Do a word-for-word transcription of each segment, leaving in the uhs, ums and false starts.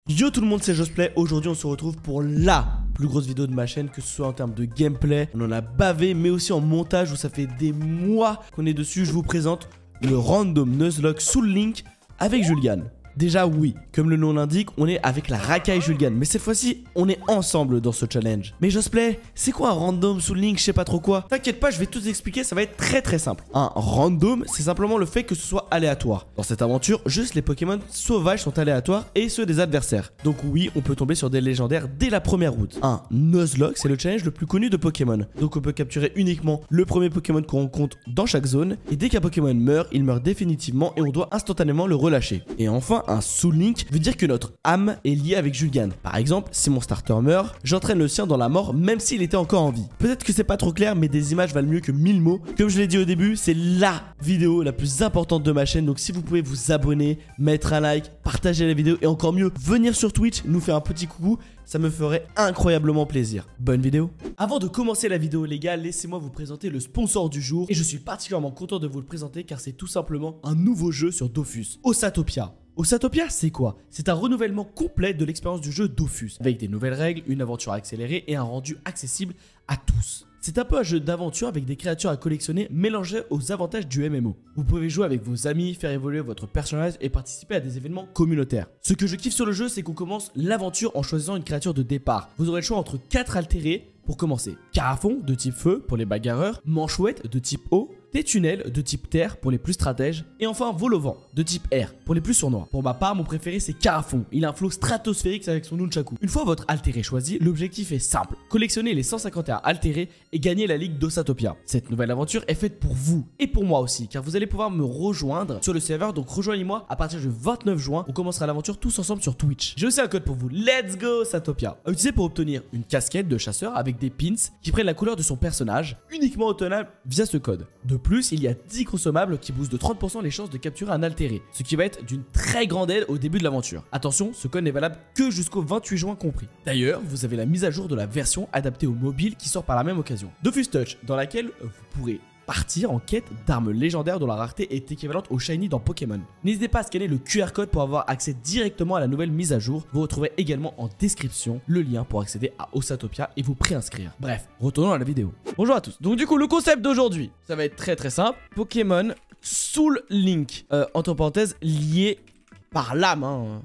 Yo tout le monde, c'est Josplay. Aujourd'hui on se retrouve pour la plus grosse vidéo de ma chaîne, que ce soit en termes de gameplay, on en a bavé, mais aussi en montage où ça fait des mois qu'on est dessus. Je vous présente le Random Nuzlocke Soul Link avec Julian. Déjà oui, comme le nom l'indique, on est avec la racaille Julian, mais cette fois-ci, on est ensemble dans ce challenge. Mais Josplay, c'est quoi un random Soul Link, je sais pas trop quoi? T'inquiète pas, je vais tout expliquer, ça va être très très simple. Un random, c'est simplement le fait que ce soit aléatoire. Dans cette aventure, juste les Pokémon sauvages sont aléatoires et ceux des adversaires. Donc oui, on peut tomber sur des légendaires dès la première route. Un Nuzlocke, c'est le challenge le plus connu de Pokémon. Donc on peut capturer uniquement le premier Pokémon qu'on rencontre dans chaque zone, et dès qu'un Pokémon meurt, il meurt définitivement et on doit instantanément le relâcher. Et enfin, un Soul Link veut dire que notre âme est liée avec Julian. Par exemple, si mon starter meurt, j'entraîne le sien dans la mort même s'il était encore en vie. Peut-être que c'est pas trop clair, mais des images valent mieux que mille mots. Comme je l'ai dit au début, c'est la vidéo la plus importante de ma chaîne, donc si vous pouvez vous abonner, mettre un like, partager la vidéo et encore mieux, venir sur Twitch, nous faire un petit coucou, ça me ferait incroyablement plaisir. Bonne vidéo. Avant de commencer la vidéo les gars, laissez-moi vous présenter le sponsor du jour, et je suis particulièrement content de vous le présenter car c'est tout simplement un nouveau jeu sur Dofus, Osatopia. Osatopia, c'est quoi? C'est un renouvellement complet de l'expérience du jeu Dofus, avec des nouvelles règles, une aventure accélérée et un rendu accessible à tous. C'est un peu un jeu d'aventure avec des créatures à collectionner mélangées aux avantages du M M O. Vous pouvez jouer avec vos amis, faire évoluer votre personnage et participer à des événements communautaires. Ce que je kiffe sur le jeu, c'est qu'on commence l'aventure en choisissant une créature de départ. Vous aurez le choix entre quatre altérés pour commencer. Carafon de type feu pour les bagarreurs, Manchouette de type eau, Tétunel de type terre pour les plus stratèges, et enfin Volovent de type air pour les plus sournois. Pour ma part, mon préféré c'est Carafon, il a un flow stratosphérique avec son nunchaku. Une fois votre altéré choisi, l'objectif est simple, collectionner les cent cinquante et un altérés et gagner la ligue d'Osatopia. Cette nouvelle aventure est faite pour vous, et pour moi aussi, car vous allez pouvoir me rejoindre sur le serveur, donc rejoignez-moi à partir du vingt-neuf juin, on commencera l'aventure tous ensemble sur Twitch. J'ai aussi un code pour vous, let's go Osatopia, à utiliser pour obtenir une casquette de chasseur avec des pins qui prennent la couleur de son personnage, uniquement obtenable via ce code. De plus, il y a dix consommables qui boostent de trente pour cent les chances de capturer un altéré, ce qui va être d'une très grande aide au début de l'aventure. Attention, ce code n'est valable que jusqu'au vingt-huit juin compris. D'ailleurs, vous avez la mise à jour de la version adaptée au mobile qui sort par la même occasion, Dofus Touch, dans laquelle vous pourrez partir en quête d'armes légendaires dont la rareté est équivalente au shiny dans Pokémon. N'hésitez pas à scanner le Q R code pour avoir accès directement à la nouvelle mise à jour. Vous retrouverez également en description le lien pour accéder à Osatopia et vous préinscrire. Bref, retournons à la vidéo. Bonjour à tous. Donc du coup, le concept d'aujourd'hui, ça va être très très simple. Pokémon Soul Link, euh, entre parenthèses, lié par l'âme. Hein.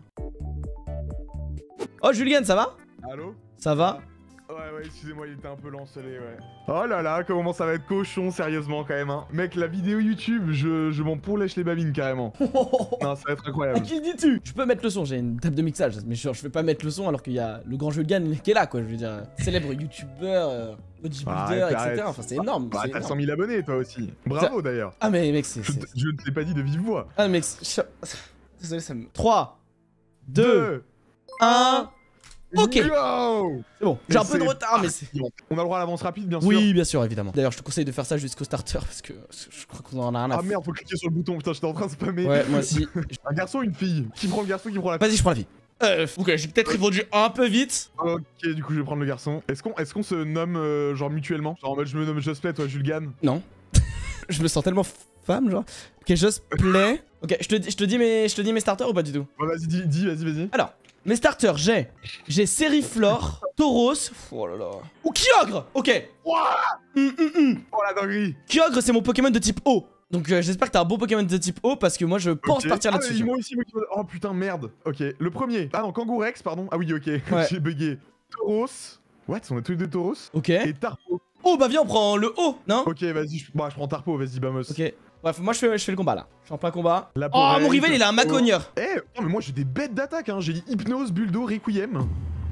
Oh Julian, ça va? Allô? Ça va? Ouais, ouais, excusez-moi, il était un peu lancé, ouais. Oh là là, comment ça va être cochon, sérieusement, quand même, hein. Mec, la vidéo YouTube, je, je m'en pourlèche les babines, carrément. Non, ça va être incroyable. À qui dis-tu? Je peux mettre le son, j'ai une table de mixage, mais je, je vais pas mettre le son alors qu'il y a le grand Julian qui est là, quoi, je veux dire. Célèbre youtubeur, euh, bodybuilder, et cetera. Enfin, c'est énorme. Bah, t'as cent mille abonnés, toi aussi. Bravo, d'ailleurs. Ah, mais mec, c'est... Je, je ne te l'ai pas dit de vive voix. Ah, mec, je... désolé, ça me... trois, deux, un... Ok. C'est bon, j'ai un peu de retard, mais c'est... On a le droit à l'avance rapide, bien sûr. Oui, bien sûr, évidemment. D'ailleurs, je te conseille de faire ça jusqu'au starter, parce que je crois qu'on en a rien à... Ah merde, faut cliquer sur le bouton, putain, j'étais en train de spammer. Ouais, moi aussi. Un garçon ou une fille? Qui prend le garçon, qui prend la fille? Vas-y, je prends la fille. Euh, ok, j'ai peut-être répondu un peu vite. Ok, du coup, je vais prendre le garçon. Est-ce qu'on est qu'on se nomme, euh, genre, mutuellement? Genre, en mode, je me nomme Josplay, toi, Julgan? Non. Je me sens tellement femme, genre. Ok, Josplay. Ok, je te, je te dis mes, je te dis mes starters ou pas du tout? Ouais, vas-y, dis, dis, vas-y, vas-y. Alors, mes starters, j'ai... J'ai Seriflor, Tauros... Oh là là... Ou Kyogre. Ok. Ouah mm, mm, mm. Oh la dinguerie. Kyogre, c'est mon Pokémon de type eau. Donc euh, j'espère que t'as un bon Pokémon de type eau parce que moi je pense okay. partir ah, là-dessus. Moi aussi, moi aussi. Oh putain, merde. Ok, le premier. Ah non, Kangourex, pardon. Ah oui, ok. Ouais. J'ai bugué. Tauros. What? On a tous les deux Tauros. Ok. Et Tarpo. Oh bah viens, on prend le haut, non? Ok, vas-y, je... Bah, je prends Tarpo, vas-y, Bamos. Ok. Bref, moi je fais, je fais le combat là. Je suis en plein combat. La oh, mon rival il a un Macogneur. Eh, hey, non, mais moi j'ai des bêtes d'attaque, hein. J'ai dit Hypnose, Buldo, Requiem.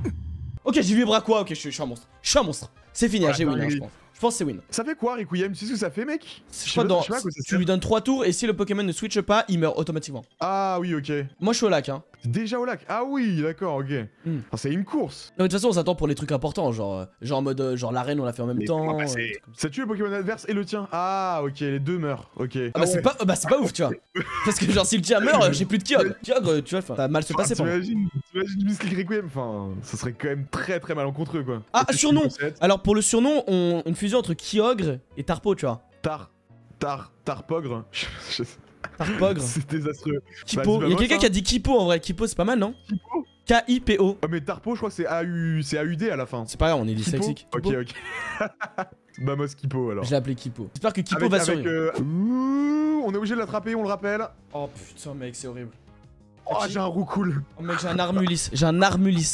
Ok, j'ai vibra quoi? Ok, je suis, je suis un monstre. Je suis un monstre. C'est fini, ouais, j'ai win, hein, je pense. Je pense que c'est win. Ça fait quoi, Requiem? Tu sais ce que ça fait, mec? Je crois dans... Tu lui donnes trois tours et si le Pokémon ne switch pas, il meurt automatiquement. Ah oui, ok. Moi je suis au lac, hein. Déjà au lac? Ah oui, d'accord, ok. Mm. Ah, c'est une course. Non, mais de toute façon, on s'attend pour les trucs importants, genre, genre en mode, euh, genre l'arène, on l'a fait en même mais temps. Bah, euh, ça tue le Pokémon adverse et le tien. Ah, ok, les deux meurent, ok. Ah, bah, ah, c'est ouais. pas, bah, c'est pas ouf, tu vois. Parce que, genre, si le tien meurt, j'ai plus de Kyogre. Kyogre, tu vois, ça va mal se passer pour moi. T'imagines, t'imagines Mystic Requiem, enfin, ça serait quand même très très malencontreux, quoi. Ah, surnom. Alors, pour le surnom, on... une fusion entre Kyogre et Tarpo, tu vois. Tar. Tar. Tarpogre. Tarpogre. C'est désastreux. Kipo. Il y a quelqu'un qui a dit Kipo en vrai. Kipo, c'est pas mal, non? Kipo? K I P O. Oh, mais Tarpo, je crois que c'est A U... c'est A U D à la fin. C'est pas grave, on est Kipo. dyslexique. Ok, ok. Bamos Kipo alors. Je l'ai appelé Kipo. J'espère que Kipo Avec, va avec, survivre. euh, ouh, on est obligé de l'attraper, on le rappelle. Oh putain, mec, c'est horrible. Oh, j'ai un roux cool. Oh mec, j'ai un Armulis. J'ai un Armulis.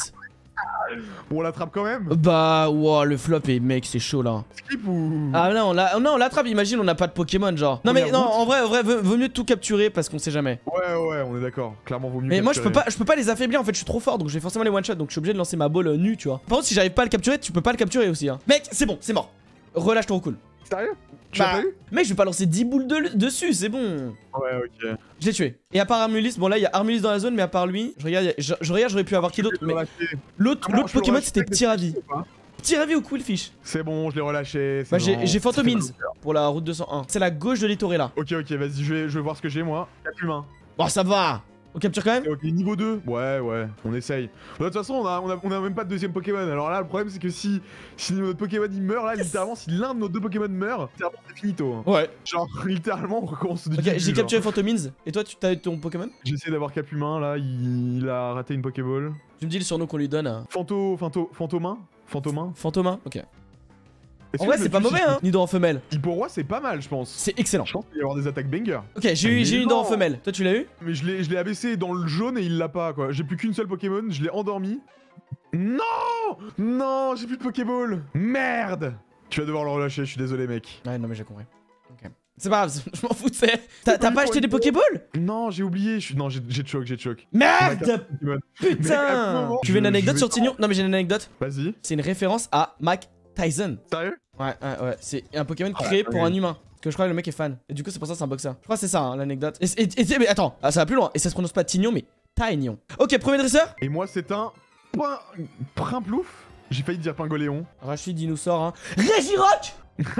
On l'attrape quand même. Bah, wow, le flop, et mec, c'est chaud là. Skip ou. Ah non, on l'a- non, on l'attrape, imagine, on n'a pas de Pokémon, genre. Non, mais Première non, route. en vrai, en vrai, vaut, vaut mieux tout capturer parce qu'on sait jamais. Ouais, ouais, on est d'accord. Clairement, vaut mieux. Mais moi, je peux capturer. pas, je peux pas les affaiblir en fait, je suis trop fort donc je vais forcément les one shot donc je suis obligé de lancer ma balle euh, nue, tu vois. Par contre, si j'arrive pas à le capturer, tu peux pas le capturer aussi, hein. Mec, c'est bon, c'est mort. Relâche ton cool. Sérieux? Tu Bah, l'as pas eu? mec, je vais pas lancer dix boules de- dessus, c'est bon. Ouais, ok. Je l'ai tué. Et à part Armulis, bon là, il y a Armulis dans la zone, mais à part lui, je regarde, y a- je, je regarde, j'aurais pu avoir qui d'autre. Je l'ai Mais relâché. l'autre Comment l'autre je peux le Pokémon, relâcher c'était avec des Petit Ravi. petits ou pas? Petit Ravi ou Quillfish. C'est bon, je l'ai relâché. c'est Bah, j'ai bon. j'ai Ça fait Phantomins mal au cœur. pour la route deux cent un. C'est la gauche de l'Itorella. Ok, ok, vas-y, je vais, je vais voir ce que j'ai moi. quatre humains. Bon, ça va. On capture quand même. Ok, niveau deux. Ouais, ouais, on essaye. De toute façon, on a, on a, on a même pas de deuxième Pokémon. Alors là, le problème, c'est que si, si notre Pokémon il meurt, là, littéralement, si l'un de nos deux Pokémon meurt, littéralement, c'est finito. hein. Ouais. Genre, littéralement, on recommence du Ok, début, j'ai genre. capturé Phantomins. Et toi, tu t'as eu ton Pokémon? J'ai essayé d'avoir Cap Humain, là, il, il a raté une Pokéball. Tu me dis le surnom qu'on lui donne à Fanto, Fanto, Fantomin Fantomin Fantomin. Ok. Est-ce En que vrai, je c'est le pas tue mauvais, si- hein. Nido en femelle. Hipporoi, c'est pas mal, je pense. C'est excellent. Je pense qu'il va y avoir des attaques banger. Ok, j'ai eu, Mais j'ai eu une non. dent en femelle. Toi, tu l'as eu? Mais je l'ai je l'ai abaissé dans le jaune et il l'a pas, quoi. J'ai plus qu'une seule Pokémon, je l'ai endormi. Non Non, j'ai plus de Pokéball. Merde. Tu vas devoir le relâcher, je suis désolé, mec. Ouais, non, mais j'ai compris. Ok. C'est pas grave, je m'en foutais. T'as t'as pas acheté des Pokéballs? Non, j'ai oublié. Je suis... Non, j'ai j'ai choc, j'ai choc. Merde! Mec, à ce Putain! moment, Tu veux une je- anecdote je sur vais- Tignon? Non, mais j'ai une anecdote. Vas-y. C'est une référence à Mike Tyson. Sérieux? Ouais, ouais, ouais. C'est un Pokémon créé pour un humain. Parce que je crois que le mec est fan. Et du coup, c'est pour ça que c'est un boxeur. Je crois que c'est ça, hein, l'anecdote. Et, et, et- mais attends, ah, ça va plus loin. Et ça se prononce pas Tignon, mais Taignon. Ok, premier dresseur. Et moi, c'est un... Point... Primplouf. J'ai failli dire Pingoléon. Rachid, il nous sort un Régirock.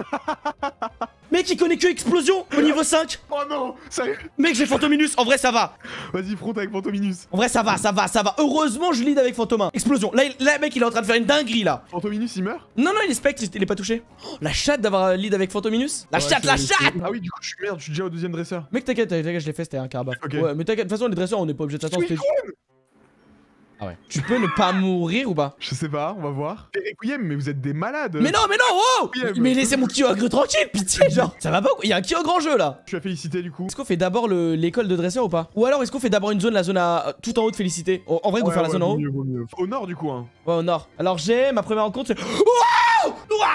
Mec, il connaît que Explosion au niveau cinq. Oh non, sérieux? Mec, j'ai Fantominus. En vrai, ça va. Vas-y, fronte avec Fantominus. En vrai, ça va, ça va, ça va. Heureusement, je lead avec Fantomin. Explosion. Là, il- là, mec, il est en train de faire une dinguerie là. Fantominus, il meurt? Non, non, il est spectre, il est pas touché. Oh, la chatte d'avoir lead avec Fantominus. La Ouais, chatte, la c'est- chatte. Ah oui, du coup, je suis merde, je suis déjà au deuxième dresseur. Mec, t'inquiète, t'inquiète, je l'ai fait, c'était un carabaf. Ok. Ouais, mais t'inquiète, de toute façon, les dresseurs, on n'est pas obligé de s'attendre. Oui, c'était- Ah ouais. Tu peux ne pas mourir ou pas? Je sais pas, on va voir. Et Requiem, mais vous êtes des malades. Mais non, mais non, wow. Requiem. Mais laissez mon Kyogre tranquille, pitié, genre. Ça va pas ou quoi? Il y a un Kyogre en jeu là. Tu as félicité du coup. Est-ce qu'on fait d'abord le- l'école de dresseur ou pas? Ou alors est-ce qu'on fait d'abord une zone, la zone à tout en haut de Félicité? En en vrai, on Ouais, faire la ouais, zone en vaut haut. mieux, vaut mieux. Au nord du coup, hein. Ouais, au nord. Alors j'ai ma première rencontre, c'est. Wow!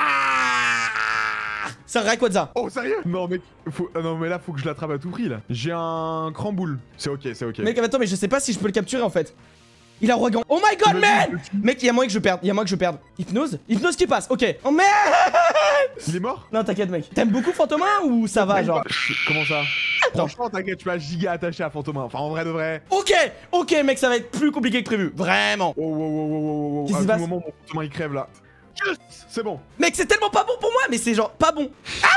Ouah! C'est un Rayquaza. Oh, sérieux? Non, mec, faut... ah, non, mais là, faut que je l'attrape à tout prix là. J'ai un cramboule. C'est ok, c'est ok. Mec, attends, mais je sais pas si je peux le capturer en fait. Il a Rogan. Oh my god, Vas-y, man! je le tue. Mec, il y a moyen que je perde. Il y a moyen que je perde. Hypnose? Hypnose qui passe. Ok. Oh merde! Il est mort? Non, t'inquiète, mec. T'aimes beaucoup Fantomin ou ça va, genre? Comment ça? Attends. Franchement, t'inquiète, tu m'as giga attaché à Fantomin. Enfin, en vrai de vrai. Ok, ok, mec, ça va être plus compliqué que prévu. Vraiment. Oh, wow, wow, wow, wow, wow. Qu'est-ce À qui se tout passe? moment, mon Fantomin il crève là. Yes! C'est bon. Mec, c'est tellement pas bon pour moi, mais c'est genre pas bon. Ah,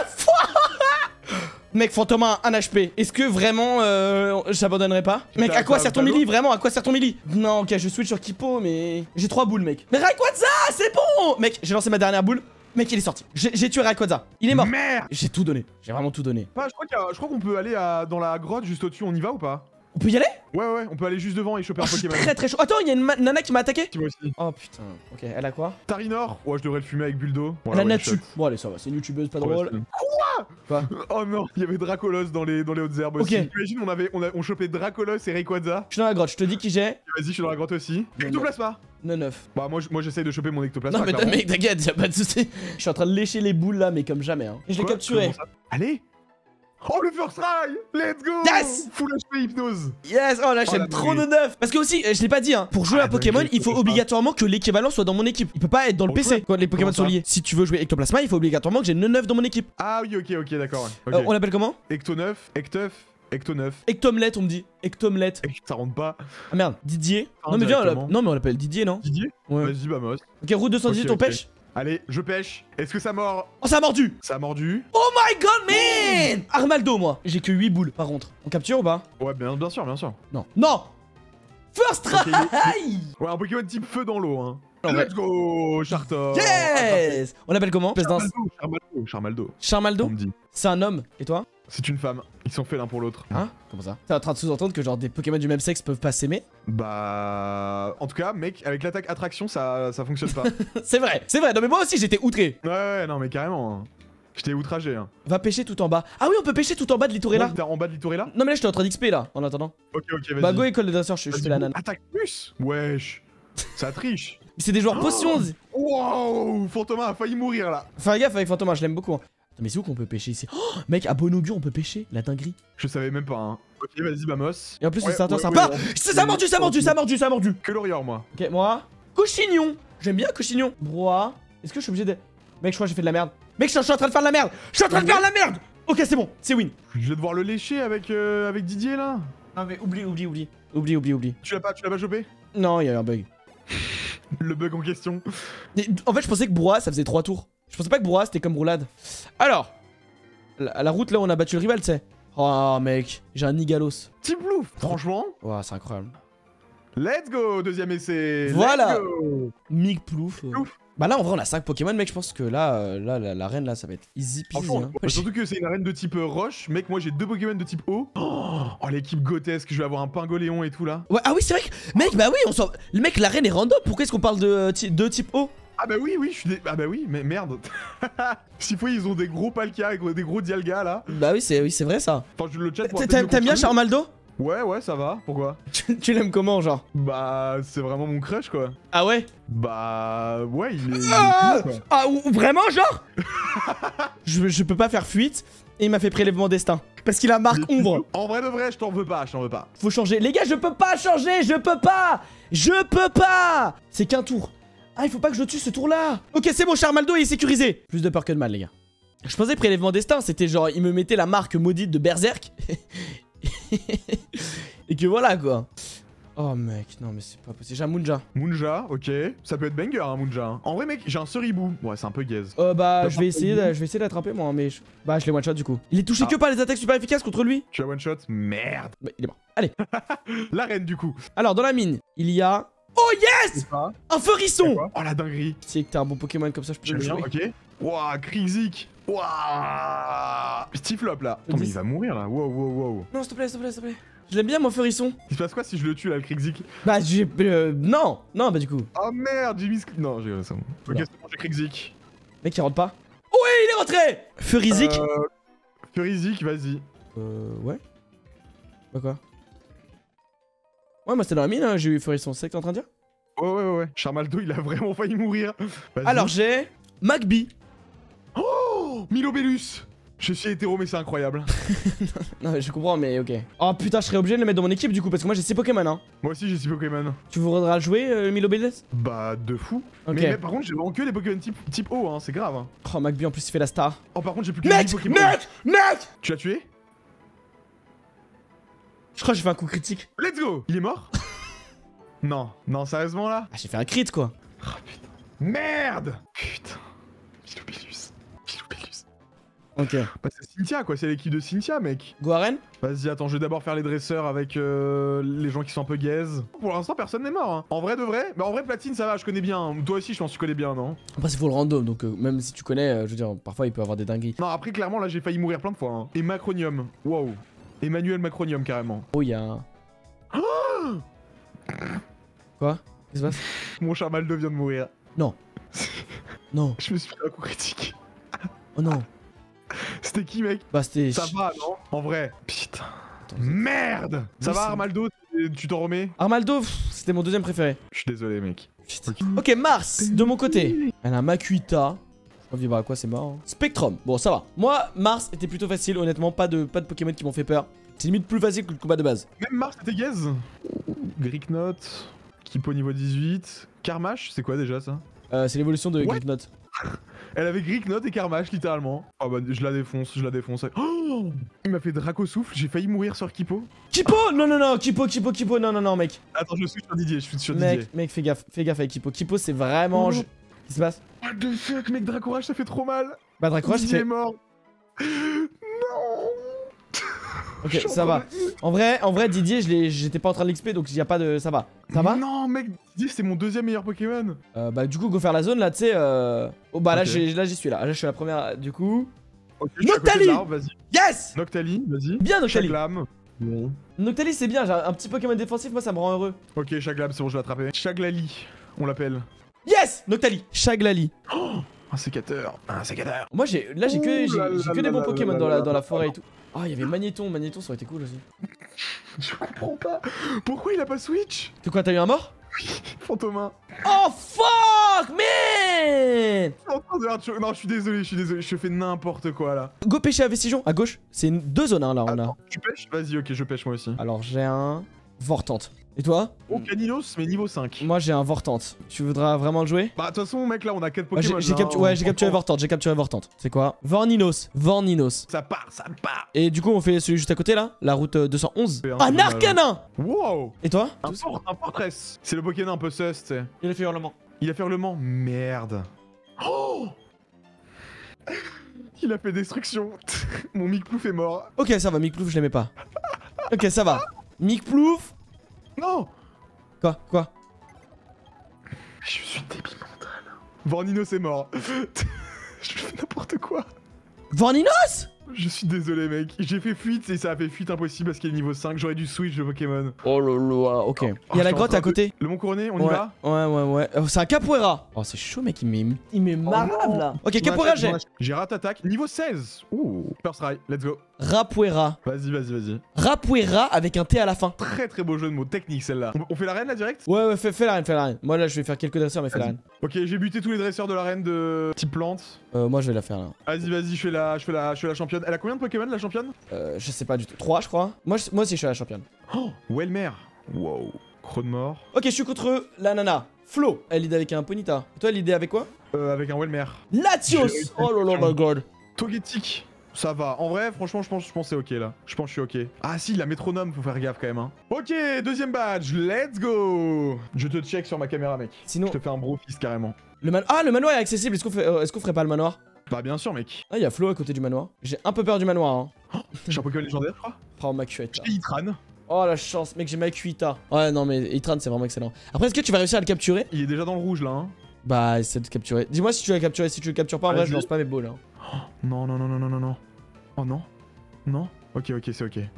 foi! Mec, Fantomin, un H P. Est-ce que vraiment euh, j'abandonnerai pas? Mec, à quoi t'as- sert ton t'as melee? Vraiment, à quoi sert ton melee? Non, ok, je switch sur Kipo, mais j'ai trois boules, mec. Mais Rayquaza, c'est bon! Mec, j'ai lancé ma dernière boule. Mec, il est sorti. J'ai j'ai tué Rayquaza. Il est mort. Merde! J'ai tout donné. J'ai vraiment tout donné. Pas, je crois qu'il y a- je crois qu'on peut aller à... dans la grotte juste au-dessus. On y va ou pas? On peut y aller? Ouais, ouais, on peut aller juste devant et choper Oh, un je suis Pokémon. très très chaud. Attends, il y a une ma- nana qui m'a attaqué. Tu vois aussi. Oh putain. Ok, elle a quoi? Tarinor. Ouais, je devrais le fumer avec Buldo. Elle a Natu. Bon, allez, ça va. C'est une youtubeuse pas drôle. Quoi? Oh non, il y avait Dracolos dans les, dans les hautes herbes Ok. aussi. Imagine, on avait on, a, on chopait Dracolos et Rayquaza. Je suis dans la grotte. Je te dis qui j'ai. Vas-y, je suis dans la grotte aussi. Non, Ectoplasma. neuf neuf. Bah moi, je- moi j'essaye de choper mon ectoplasma. Non mais clairement. mec, t'inquiète, y'a pas de soucis. Je suis en train de lécher les boules là, mais comme jamais. Hein. Et je l'ai Quoi? capturé. Comment ça? Allez. Oh le first try. Let's go. Yes. Full H P hypnose. Yes, oh là Oh, j'aime la trop de dinguerie. neuf. Parce que aussi, euh, je l'ai pas dit, hein, pour jouer Ah, à Pokémon, dinguerie, il faut je sais pas. obligatoirement que l'équivalent soit dans mon équipe. Il peut pas être dans le Pour P C jouer quand les Pokémon Comment sont ça? liés. Si tu veux jouer Ectoplasma, il faut obligatoirement que j'ai neuf dans mon équipe. Ah oui, ok, ok, d'accord. Ouais. Euh, Ok. on l'appelle comment? Ecto neuf, Ecteuf, Ecto neuf. Ectomlet, on me dit. Ectomlet. Ça rentre pas. Ah merde, Didier. Ah, Non mais viens, on directement. l'appelle- non mais on l'appelle Didier, non? Didier. Ouais. Vas-y, bah Moss. Ok, route deux cent dix-huit, Ok, on ok. pêche. Allez, je pêche. Est-ce que ça mord? Oh, ça a mordu. Ça a mordu. Oh my god, man. Armaldo, moi. J'ai que huit boules par contre. On capture ou pas? Ouais, bien, bien sûr, bien sûr. Non. Non. First try. Ok, il- Ouais, un Pokémon type feu dans l'eau, hein. En vrai. Let's go, Chartor. Yes. On l'appelle comment? Espèce d'un- Charmaldo, Charmaldo, Charmaldo. Charmaldo. On me dit. C'est un homme. Et toi? C'est une femme. Ils sont faits l'un pour l'autre. Hein? Comment ça? T'es en train de sous-entendre que genre des Pokémon du même sexe peuvent pas s'aimer? Bah... En tout cas, mec, avec l'attaque attraction, ça, ça fonctionne pas. C'est vrai, c'est vrai. Non mais moi aussi j'étais outré. Ouais, ouais, non mais carrément. Hein. J'étais outragé. Hein. Va pêcher tout en bas. Ah oui, on peut pêcher tout en bas de l'Itorella. Ouais, en bas de l'Itorella? Non mais là j'étais en train d'X P là, en attendant. Ok, ok, vas-y. Bah go école de dresseur, je, je fais la nana. Attaque plus. Wesh. Ça triche. C'est des joueurs potions. Wow, Fantoma a failli mourir là. Fais gaffe avec Fantôme, je l'aime beaucoup. Hein. Mais c'est où qu'on peut pêcher ici? Oh mec, à bon augure on peut pêcher, la dinguerie. Je savais même pas. Hein. Ok, vas-y, Bamos. Et en plus Ouais, le starter ouais, ça ouais, part. ouais. Ça a mordu, ça a mordu, ça a mordu, ça a mordu. Que l'Orior, moi. Ok, moi. Cochignon. J'aime bien Cochignon. Broie. Est-ce que je suis obligé de. Mec, je crois que j'ai fait de la merde. Mec, je suis en train de faire de la merde. Je suis en train de faire de la merde. Ok, c'est bon, c'est win. Je vais devoir le lécher avec, euh, avec Didier là. Non mais oublie, oublie, oublie. Oublie, oublie, oublie. Tu l'as pas, tu l'as pas chopé? Non, il y a eu un bug. Le bug en question. Et, en fait, je pensais que Broie ça faisait trois tours. Je pensais pas que Broie c'était comme roulade. Alors, la, la route là où on a battu le rival, tu sais. Oh mec, j'ai un Nigalos. Team Blue, franchement. Ouah, c'est incroyable. Let's go, deuxième essai. Voilà. Let's go. Mig Plouf. euh. Plouf. Bah là en vrai on a cinq Pokémon mec, je pense que là, euh, là la, la reine là ça va être easy peasy. Franchement, Hein. surtout que c'est une arène de type euh, roche. Mec, moi j'ai deux Pokémon de type eau. Oh, oh, l'équipe grotesque, je vais avoir un Pingoléon et tout là. Ouais, ah oui c'est vrai que... Mec bah oui on s'en... Le mec la reine est random, pourquoi est-ce qu'on parle de, euh, ty- de type O? Ah bah oui, oui, je suis dé... Ah bah oui, mais merde. S'il faut, ils ont des gros Palkia et des gros Dialga là. Bah oui c'est oui, c'est vrai ça. Enfin, je le chat pour T'aimes t'aimes bien Charmaldo? Ouais, ouais, ça va. Pourquoi? Tu, tu l'aimes comment genre? Bah, c'est vraiment mon crush quoi. Ah ouais? Bah, ouais, il est. il est Ah, cool, quoi. ah ou- vraiment genre? je, je peux pas faire fuite et il m'a fait prélèvement destin. Parce qu'il a marque Il est ombre. En vrai de vrai, je t'en veux pas, je t'en veux pas. Faut changer. Les gars, je peux pas changer, je peux pas. Je peux pas. C'est qu'un tour. Ah, il faut pas que je le tue ce tour-là. Ok, c'est bon, Charmaldo il est sécurisé. Plus de peur que de mal, les gars. Je pensais prélèvement destin, c'était genre, il me mettait la marque maudite de Berserk. Et que voilà, quoi. Oh, mec, non, mais c'est pas possible. J'ai un Munja. Munja, ok. Ça peut être banger, hein, Munja. Hein. En vrai, mec, j'ai un Soribou. Ouais, c'est un peu gaze. Euh, bah, T'as je pas vais essayer, fait de- je vais essayer d'attraper, moi, mais. Je... Bah, je l'ai one-shot du coup. Il est touché Ah. que par les attaques super efficaces contre lui. Tu as one shot? Merde. Bah, il est mort. Allez. La reine, du coup. Alors, dans la mine, il y a. Oh, yes! C'est pas. Un Feurisson! Oh, la dinguerie. Tu sais que t'as un bon Pokémon comme ça, je peux J'aime le bien, jouer. ok. Wouah, Krizik. Wouah. Petit flop là. Attends, mais il va mourir là. Wow, wow, wow. Non, s'il te plaît, s'il te plaît, s'il te plaît. Je l'aime bien, mon Feurisson. Il se passe quoi si je le tue là, le Krizik? Bah, j'ai. Euh, non! Non, bah, du coup. Oh merde, j'ai mis. Non, j'ai. C'est bon. Ok, Non. c'est bon, j'ai Krizik. Mec, il rentre pas. Oui, il est rentré! Feurizik. Euh. Krizik, vas-y. Euh, ouais. Bah, quoi? Ouais, moi, c'était dans la mine, hein, j'ai eu Feurisson. C'est ça que t'es en train de dire? Ouais, ouais, ouais, ouais. Charmaldo, il a vraiment failli mourir. Vas-y. Alors, j'ai. Magby. Oh Milobellus. Je suis hétéro, mais c'est incroyable. Non, mais je comprends, mais ok. Oh putain, je serais obligé de le mettre dans mon équipe du coup, parce que moi j'ai six Pokémon, hein. Moi aussi, j'ai six Pokémon. Tu voudras le jouer, euh, Milo Beldes? Bah, de fou. Ok. Mais, mais par contre, j'ai vraiment que des Pokémon type, type O, hein, c'est grave. Hein. Oh, Magby en plus il fait la star. Oh, par contre, j'ai plus que Mec! dix Pokémon. Mec! Mec! Tu l'as tué? Je crois que j'ai fait un coup critique. Let's go. Il est mort? Non, non, sérieusement là? Ah, j'ai fait un crit quoi. Oh putain. Merde! Putain. Milobellus. Milobellus. Ok. Bah, c'est Cynthia quoi, c'est l'équipe de Cynthia, mec. Goaren? Vas-y, attends, je vais d'abord faire les dresseurs avec euh, les gens qui sont un peu gaze. Pour l'instant, personne n'est mort. Hein. En vrai de vrai, bah en vrai, Platine, ça va, je connais bien. Toi aussi, je pense que tu connais bien, non? Après, c'est full random donc euh, même si tu connais, euh, je veux dire, parfois il peut avoir des dingueries. Non, après, clairement, là, j'ai failli mourir plein de fois. Hein. Et Macronium. Wow. Emmanuel Macronium, carrément. Oh, il y a un. Quoi? Qu'est-ce qui se passe? Mon Charmaldo vient de mourir. Non. Non. Je me suis fait un coup critique. Oh non. C'était qui, mec? Bah, c'était. Ça va, non? En vrai. Putain. Attends, Merde! Ça Oui, va, c'est- Armaldo? Tu t'en remets? Armaldo, pff, c'était mon deuxième préféré. Je suis désolé, mec. Putain. Ok, Mars, de mon côté. Elle a Makuita. On vivra à quoi, c'est mort. Hein. Spectrum, bon, ça va. Moi, Mars était plutôt facile, honnêtement. Pas de, pas de Pokémon qui m'ont fait peur. C'est limite plus facile que le combat de base. Même Mars, c'était gaze. Gricknote. Kipo niveau dix-huit. Karmash, c'est quoi déjà ça? Euh, c'est l'évolution de What? Gricknote. Elle avait Gricknote et Karmash, littéralement. Oh bah, je la défonce, je la défonce. Oh, il m'a fait Draco Souffle, j'ai failli mourir sur Kipo. Kipo! Non, non, non, Kipo, Kipo, Kipo, non, non, non, mec. Attends, je suis sur Didier, je suis sur Didier. Mec, mec, fais gaffe, fais gaffe avec Kipo. Kipo, c'est vraiment. Oh. je- Qu'est-ce qui se passe? What the fuck, mec, Dracourage, ça fait trop mal. Bah, Dracourage, Didier fait. est mort. Non. Ok, Je suis ça en va. train de- En vrai, en vrai, Didier, je l'ai- j'étais pas en train de l'X P, donc y a pas de. Ça va. Ça va? Non, mec, Didier, c'est mon deuxième meilleur Pokémon. Euh, bah, du coup, go faire la zone là, tu sais. Euh... Oh, bah là, Ok. j'ai- là, j'y suis là. Là, je suis la première. Du coup. Ok, je suis à côté de Noctali. l'arbre, vas-y. Yes. Noctali, vas-y. Bien Noctali. Chaglam. Bon. Noctali c'est bien, j'ai un petit Pokémon défensif, moi ça me rend heureux. Ok, Chaglam, c'est bon, je l'ai attrapé. Chaglali, on l'appelle. Yes. Noctali. Chaglali. Oh, un sécateur. Un sécateur. Moi j'ai, là j'ai que, Ouh là j'ai- j'ai là que des là bons là Pokémon là dans là la, dans la là forêt là. et tout. Ah, il y avait Magnéton, Magnéton ça aurait été cool aussi. Je comprends pas. Pourquoi il a pas switch? C'est quoi, t'as eu un mort? Fantomin. Oh fuck man. Non, je suis désolé, je suis désolé, je fais n'importe quoi là. Go pêcher à Vestigeon, à gauche. C'est une- deux zones hein, là on a. Attends, tu pêches? Vas-y, ok, je pêche moi aussi. Alors j'ai un Vortante. Et toi? Oh, Caninos, mais niveau cinq. Moi j'ai un Vortante. Tu voudras vraiment le jouer? Bah, de toute façon, mec, là, on a quatre Ouais, j'ai Pokémon. j'ai là, captu- on- ouais, j'ai capturé on- Vortante, j'ai capturé Vortante. C'est quoi? Vorninos, Vorninos. Ça part, ça part. Et du coup on fait celui juste à côté là, la route euh, deux cent onze. C'est un Un peu Arcanin. Wow. Et toi? Un fort, un fortress. C'est le Pokémon un peu sus, tu sais. Il a fait hurlement. Il a fait hurlement. Merde. Oh. Il a fait destruction. Mon Micplouf est mort. Ok ça va, Micplouf je l'aimais pas. Ok ça va. Micplouf. Non. Quoi? Quoi? Je suis débile mental. Vornino, c'est mort. Je fais n'importe quoi. Vorninos. Je suis désolé, mec. J'ai fait fuite et ça a fait fuite impossible parce qu'il est niveau cinq. J'aurais dû switch de Pokémon. Oh là, ok. Il y a j'étais la en grotte train à côté. Le Mont Couronné, on y Ouais, va? ouais, ouais, ouais. Oh, c'est un Capoeira. Oh, c'est chaud, mec. Il met, il met marave là. Ok, Capoeira, j'ai. J'ai rat attaque niveau seize. Ouh. First try, let's go. Rapuera. Vas-y, vas-y, vas-y. Rapuera avec un T à la fin. Très très beau jeu de mots technique celle-là. On, on fait l'arène là direct? Ouais, ouais, fais, fais la reine, fais la reine. Moi là, je vais faire quelques dresseurs, mais fais la reine. Ok, j'ai buté tous les dresseurs de l'arène de type plante. Euh, moi, je vais la faire là. Vas-y, vas-y, je fais la, je fais la, je fais la championne. Elle a combien de Pokémon la championne? Euh, je sais pas du tout. trois, je crois. Moi, je- moi aussi, je suis la championne. Oh, Welmer. Wow. Chronomore. Ok, je suis contre la nana. Flo, elle lead avec un Ponyta. Et toi, elle lead avec quoi? Euh, avec un Welmer. Latios. J'ai- Oh là là, my god. Togetic. Ça va. En vrai, franchement, je pense, je pense que c'est ok là. Je pense que je suis ok. Ah si, la métronome, faut faire gaffe quand même. Hein. Ok, deuxième badge. Let's go. Je te check sur ma caméra, mec. Sinon, Je te fais un bro fist carrément. le man... Ah, le manoir est accessible. Est-ce qu'on fait... euh, est-ce qu'on ferait pas le manoir? Bah bien sûr, mec. Ah, il y a Flo à côté du manoir. J'ai un peu peur du manoir. Hein. J'ai un Pokémon légendaire, je crois. Oh, ma cuette là. J'ai Itran. Oh la chance, mec, j'ai ma Kuita. Ouais, non, mais Itran, c'est vraiment excellent. Après, est-ce que tu vas réussir à le capturer? Il est déjà dans le rouge là. Hein. Bah, essaie de le capturer. Dis-moi si tu l'as capturé. Si tu le captures pas, en vrai, Vas-y. je lance pas mes balls. Hein. Non, non, non, non, non, non, non. Oh non. Non. Ok, ok, c'est ok.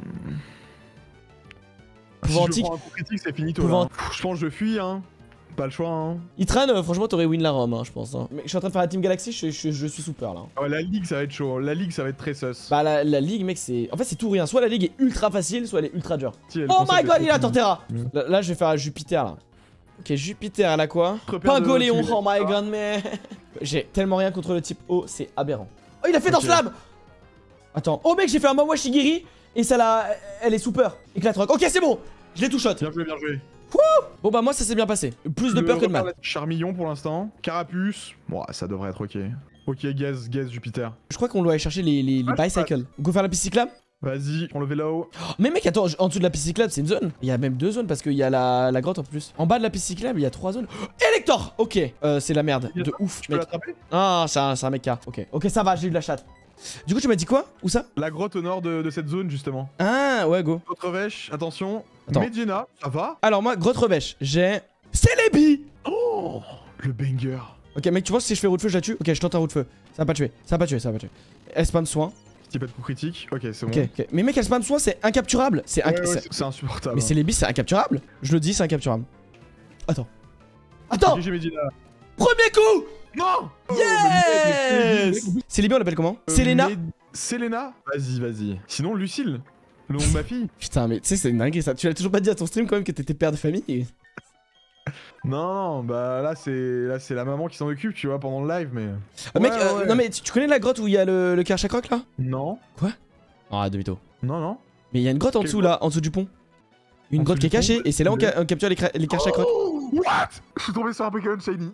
Pouvoir Si je antique. prends un coup critique, c'est finito. Pouvoir Là. Pff, je pense que je fuis, hein. Pas le choix, hein. Itran, euh, franchement, t'aurais win la Rome, hein, je pense. Hein. Mais je suis en train de faire la Team Galaxy, je, je- je suis super là. Oh, la ligue, ça va être chaud. La ligue, ça va être très sus. Bah, la, la ligue, mec, c'est. En fait, c'est tout ou rien. Soit la ligue est ultra facile, soit elle est ultra dure. Si, le Oh concept my est god, trop il a cool. Torterra. Mm. Là, là, je vais faire un Jupiter là. Ok, Jupiter, elle a quoi? Repère de Pingoléon, Tibet. oh my god, mais. J'ai tellement rien contre le type O, c'est aberrant. Oh, il a fait dans Ok. Slam. Attends. Oh, mec, j'ai fait un Mawa Shigiri et ça l'a. Elle est super. Éclate rock. Ok, c'est bon. Je l'ai tout shot. Bien joué, bien joué. Bon, bah, moi, ça s'est bien passé. Plus de Le peur que de repère mal. de Charmillon pour l'instant. Carapuce. Bon, ça devrait être ok. Ok, Gaze, Gaze, Jupiter. Je crois qu'on doit aller chercher les, les, les Ah, je bicycles. Go faire la piste cyclable. Vas-y, on le vélo. Oh, mais mec, attends, en dessous de la piste cyclable, c'est une zone. Il y a même deux zones parce qu'il y a la, la grotte en plus. En bas de la piste cyclable, il y a trois zones. Oh, Elector. Ok, euh, c'est la merde. De ouf, Tu peux mec. l'attraper? Ah, c'est un, c'est un mecha. Ok, ok, ça va, j'ai eu de la chatte. Du coup, tu m'as dit quoi? Où ça? La grotte au nord de, de cette zone, justement. Ah, ouais, go. Autre vêche, attention. Attends. Medina, ça va? Alors, moi, grotte revêche, j'ai. Celebi. Oh, le banger. Ok, mec, tu vois, si je fais roue de feu, je la tue. Ok, je tente un roue de feu. Ça va pas tuer, ça va pas tuer, ça va pas tuer. Elle spam soin. Petit pas de coup critique. Ok, c'est bon. Ok, ok. Mais mec, elle spam soin, c'est incapturable. C'est Ouais, inc- ouais, c'est- c'est c'est insupportable. Mais Celebi, c'est incapturable. Je le dis, c'est incapturable. Attends. Attends. Ok, j'ai Medina. Premier coup. Non! Yes. Celebi, on l'appelle comment? Euh, Selena. Med- Selena? Vas-y, vas-y. Sinon, Lucille. Le nom de ma fille. Putain, mais tu sais, c'est une dinguerie ça. Tu l'as toujours pas dit à ton stream quand même que t'étais père de famille. Non, non, bah là c'est là c'est la maman qui s'en occupe, tu vois, pendant le live, mais. Euh, mec, Ouais, euh, ouais. non mais tu, tu connais la grotte où il y a le, le Karchakroc là? Non, Ah, demi-tour. non, non. Mais il y a une grotte en Quelle dessous là, en dessous du pont. Une En grotte qui est dessous du cachée pont et c'est là où on, Ouais. ca- on capture les, cra- les Karchakroc. Oh, what? Je suis tombé sur un Pokémon Shiny.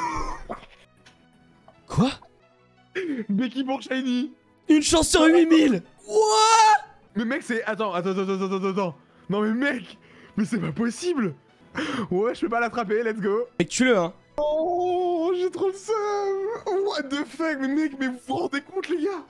Quoi? Becky pour Shiny. Une chance sur huit mille. What? Mais mec, c'est. Attends, attends, attends, attends, attends, attends. Non, mais mec, mais c'est pas possible. Ouais, je peux pas l'attraper, let's go. Mec, tue-le hein. Oh, j'ai trop le seum. What the fuck, mais mec, mais vous vous rendez compte, les gars?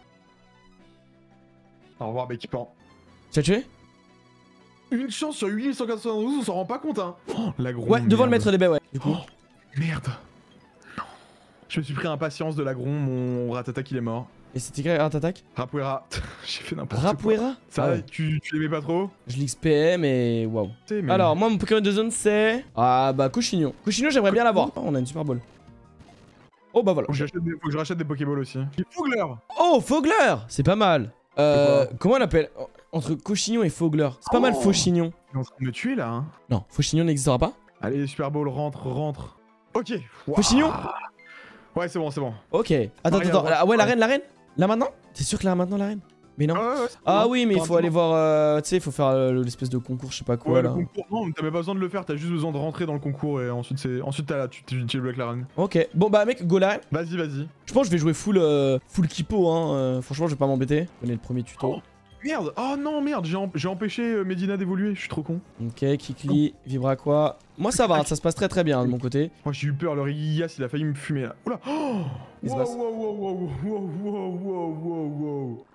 Au revoir, Becky Pan. Tu l'as tué? Une chance sur huit mille cent quatre-vingt-douze, on s'en rend pas compte, hein. Oh, la grosse. Ouais, devant le maître des baies, ouais. Du coup. Merde. Non. Je me suis pris impatience de l'agron, mon ratata il est mort. Et c'était quelle art attaque? Rapuera. J'ai fait n'importe quoi. Rapuera. Ça, Ah ouais. tu, tu l'aimais pas trop? Je l'X P M et waouh. Mais... Alors, moi, mon Pokémon de zone, c'est. Ah, bah, Cochignon. Cochignon, j'aimerais bien l'avoir. Oh, on a une Super Ball. Oh, bah voilà. Faut que, j'achète des... Faut que je rachète des Pokéballs aussi. Fogler. Oh, Fogler. C'est pas mal. Euh. Comment on appelle? Entre Cochignon et Fogler. C'est pas oh. mal, Fauchignon. Il est en train de me tuer là. Hein. Non, Fauchignon n'existera pas. Allez, Super Bowl, rentre, rentre. Ok. Wow. Fauchignon. Ouais, c'est bon, c'est bon. Ok. Attends, Maria, attends. Ah ouais, la ouais. reine, la reine. Là maintenant? T'es sûr que là maintenant, la reine? Mais non. Ah, ouais, ouais, Ah bon. oui, mais il Enfin, faut aller voir. Euh, tu sais, il faut faire euh, l'espèce de concours, je sais pas quoi Ouais, là. le concours, non, t'as même pas besoin de le faire, t'as juste besoin de rentrer dans le concours et ensuite c'est. Ensuite t'as là, tu, tu, tu débloques la reine. Ok. Bon bah mec, go la reine. Vas-y, vas-y. Je pense que je vais jouer full euh, full Kipo hein. Euh, franchement, je vais pas m'embêter. Je connais le premier tuto. Oh. Merde! Oh non, merde, j'ai em empêché euh, Medina d'évoluer, je suis trop con. Ok, Kikli, Vibra quoi. Moi ça va, ça se passe très très bien de mon côté. Moi j'ai eu peur, le Rigias il a failli me fumer là. Oula! Oh Il se wow, passe. wow, wow, wow, wow, wow, wow, wow, wow.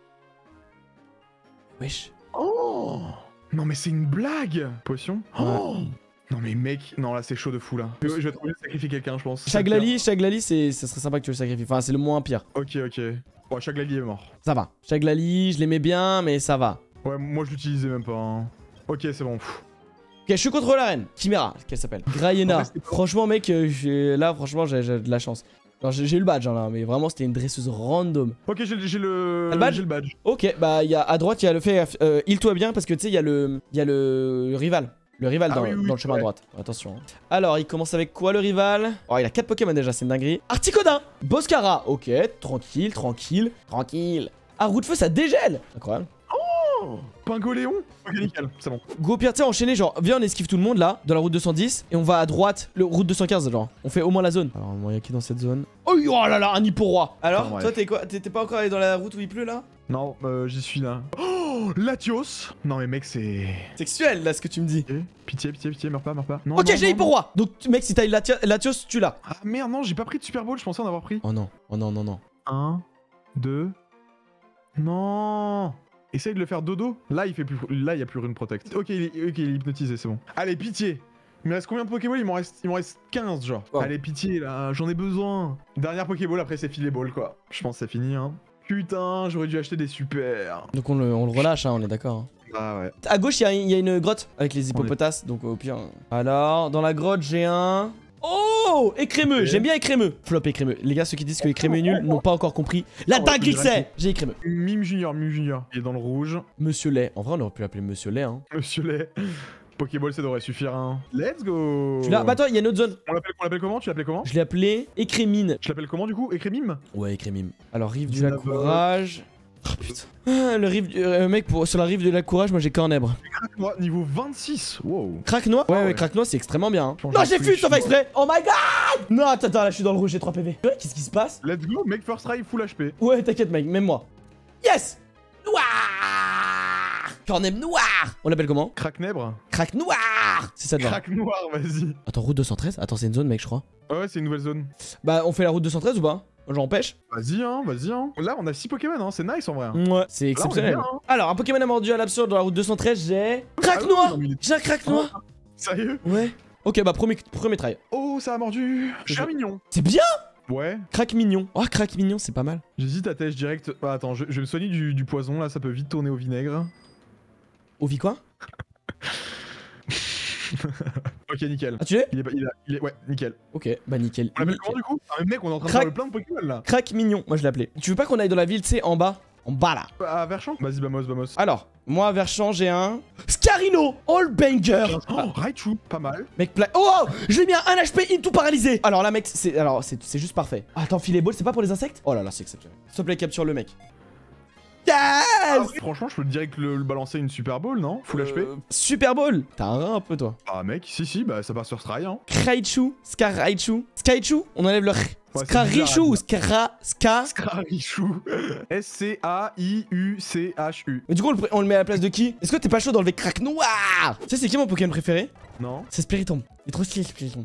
Wesh. Oh! Non mais c'est une blague! Potion? Ouais. Oh! Non mais mec, non là c'est chaud de fou là. Je, je vais trouver de sacrifier quelqu'un je pense. Shaglali, Shaglali, c'est ça serait sympa que tu le sacrifies. Enfin, c'est le moins pire. Ok, ok. Bon, Shaglali est mort. Ça va. Shaglali, je l'aimais bien, mais ça va. Ouais, moi je l'utilisais même pas. Hein. Ok, c'est bon. Pff. Ok, je suis contre la reine. Chimera, qu'elle s'appelle. Graiena. Franchement, mec, euh, là, franchement, j'ai de la chance. Alors, j'ai eu le badge hein, là, mais vraiment, c'était une dresseuse random. Ok, j'ai le. T'as le badge J'ai le badge. Ok, bah, y a, à droite, il y a le fait. Euh, Heal-toi bien parce que tu sais, il y a le. Il y a le, le rival. Le rival ah dans, oui, oui, dans le chemin ouais. à droite. Attention. Hein. Alors, il commence avec quoi le rival? Oh, il a quatre Pokémon déjà, c'est une dinguerie. Articodin. Boscara. Ok, tranquille, tranquille, tranquille. Ah, roue de feu, ça dégèle. Incroyable. Oh! Pingoléon? Ok, nickel, c'est bon. Go pire, tu sais, enchaîner, genre, viens, on esquive tout le monde là, dans la route deux cent dix, et on va à droite, le route deux cent quinze, genre. On fait au moins la zone. Alors, il y a qui dans cette zone? Oh, oh là là, un hippo roi. Alors, Enfin, toi, t'es quoi? T'es pas encore allé dans la route où il pleut là? Non, euh, j'y suis là. Oh! Latios! Non, mais mec, c'est. Sexuel là, ce que tu me dis. Okay. Pitié, pitié, pitié, meurs pas, meurs pas. Non, Ok, non, j'ai non, hippo non. roi. Donc, mec, si t'as eu Lati- Latios, tu l'as. Ah merde, non, j'ai pas pris de Super Bowl, je pensais en avoir pris. Oh non, oh non, non, non. un, deux. Non! Essaye de le faire dodo. Là, il fait plus. Là, il y a plus Rune Protect. Ok, il est, ok, il est hypnotisé, c'est bon. Allez, pitié! Il me reste combien de Pokéball? Il m'en reste, il m'en reste quinze, genre. Oh. Allez, pitié, là, j'en ai besoin. Dernière Pokéball, après, c'est filet ball, quoi. Je pense que c'est fini, hein. Putain, j'aurais dû acheter des super. Donc, on le, on le relâche, hein, on est d'accord. Hein. Ah ouais. À gauche, il y, y a une grotte avec les hippopotas, donc au pire. Alors, dans la grotte, j'ai un. Oh! Écrémeux! Ok. J'aime bien écrémeux. Flop écrémeux. Les gars, ceux qui disent que écrémeux est nul n'ont pas encore compris la Oh, dinguerie je que dirais c'est! J'ai écrémeux. Mime Junior, Mime Junior. Il est dans le rouge. Monsieur Lait. En vrai, on aurait pu l'appeler Monsieur Lait, hein. Monsieur Lait. Pokéball, ça devrait suffire, hein. Let's go! Tu l'as. Bah, attends, il y a une autre zone. On l'appelle on l'appelle comment? Tu l'appelles comment? Je l'ai appelé Écrémine. Je l'appelle comment du coup? Écrémime? Ouais, Écrémime. Alors, rive du Dina lac Courage. Oh putain. Ah, le rive du. euh, mec, pour... sur la rive du lac Courage, moi j'ai Cornèbre. Craque-moi, niveau vingt-six. Wow. Craque-noix? Ouais, Ah ouais, ouais. Craque-noix, c'est extrêmement bien. Hein. Change Non, de j'ai switch, fui, ça fait ouais. exprès! Oh my god! Non, attends, attends, là je suis dans le rouge, j'ai trois P V. Ouais, qu'est-ce qui se passe? Let's go, make first try full H P. Ouais, t'inquiète, mec, même moi. Yes! Noir! Cornèbre noir! On l'appelle comment? Craque-nèbre. Craque noir! C'est ça de voir. Craque noir, vas-y. Attends, route deux cent treize? Attends, c'est une zone, mec, je crois. Ouais, c'est une nouvelle zone. Bah, on fait la route deux cent treize ou pas? Genre, on pêche? Vas-y, hein, vas-y, hein. Là, on a six Pokémon, hein, c'est nice en vrai. hein. Ouais, c'est exceptionnel. bien, hein. Alors, un Pokémon a mordu à l'absurde dans la route deux cent treize, j'ai. Ah Craque oui, noir! non, mais il est- J'ai un craque noir! Sérieux? Ouais. Ok, bah, premier, premier try. Oh, ça a mordu. Je- Charmignon. C'est bien! Ouais. Craque mignon. Oh, craque mignon, c'est pas mal. J'hésite à tèche direct. Ah, attends, je, je vais me soigner du, du poison là, ça peut vite tourner au vinaigre. Ovi quoi? Ok, nickel. Ah, tu l'es? Il est, pas- il, a- il est, ouais, nickel. Ok, bah nickel. On l'appelle nickel. comment du coup? Ah, mais mec, on est en train de Crac. faire le plein de Pokémon là. Craque mignon, moi je l'ai appelé. Tu veux pas qu'on aille dans la ville, tu sais, en bas? En bas là. À Verchamp? Vas-y, vamos, vamos. Alors, moi vers Champ, j'ai un. Scarino! All banger! Oh, Raichu, pas mal. Mec, pla... Oh! Je l'ai mis à un H P into paralysé! Alors là, mec, c'est alors c'est c'est juste parfait. Attends, filet ball, c'est pas pour les insectes? Oh là là, c'est exceptionnel. S'il te plaît, capture le mec. Ah, Yes! ouais, franchement, je peux direct le, le balancer une Super Ball, non? Full H P? Euh, Super Ball! T'as un rein un peu, toi. Ah, mec, si, si, bah ça passe sur Stry, hein. Kraichu, Skaraichu. Skychu, on enlève le. c'est Skarichu bizarre, ou Skara. Ska. Skrarichu. S C A I U C H U. Mais du coup, on le, on le met à la place de qui? Est-ce que t'es pas chaud d'enlever Craque Noir? Tu sais, c'est qui mon Pokémon préféré? Non? C'est Spiritomb. Il est trop stylé, Spiritomb.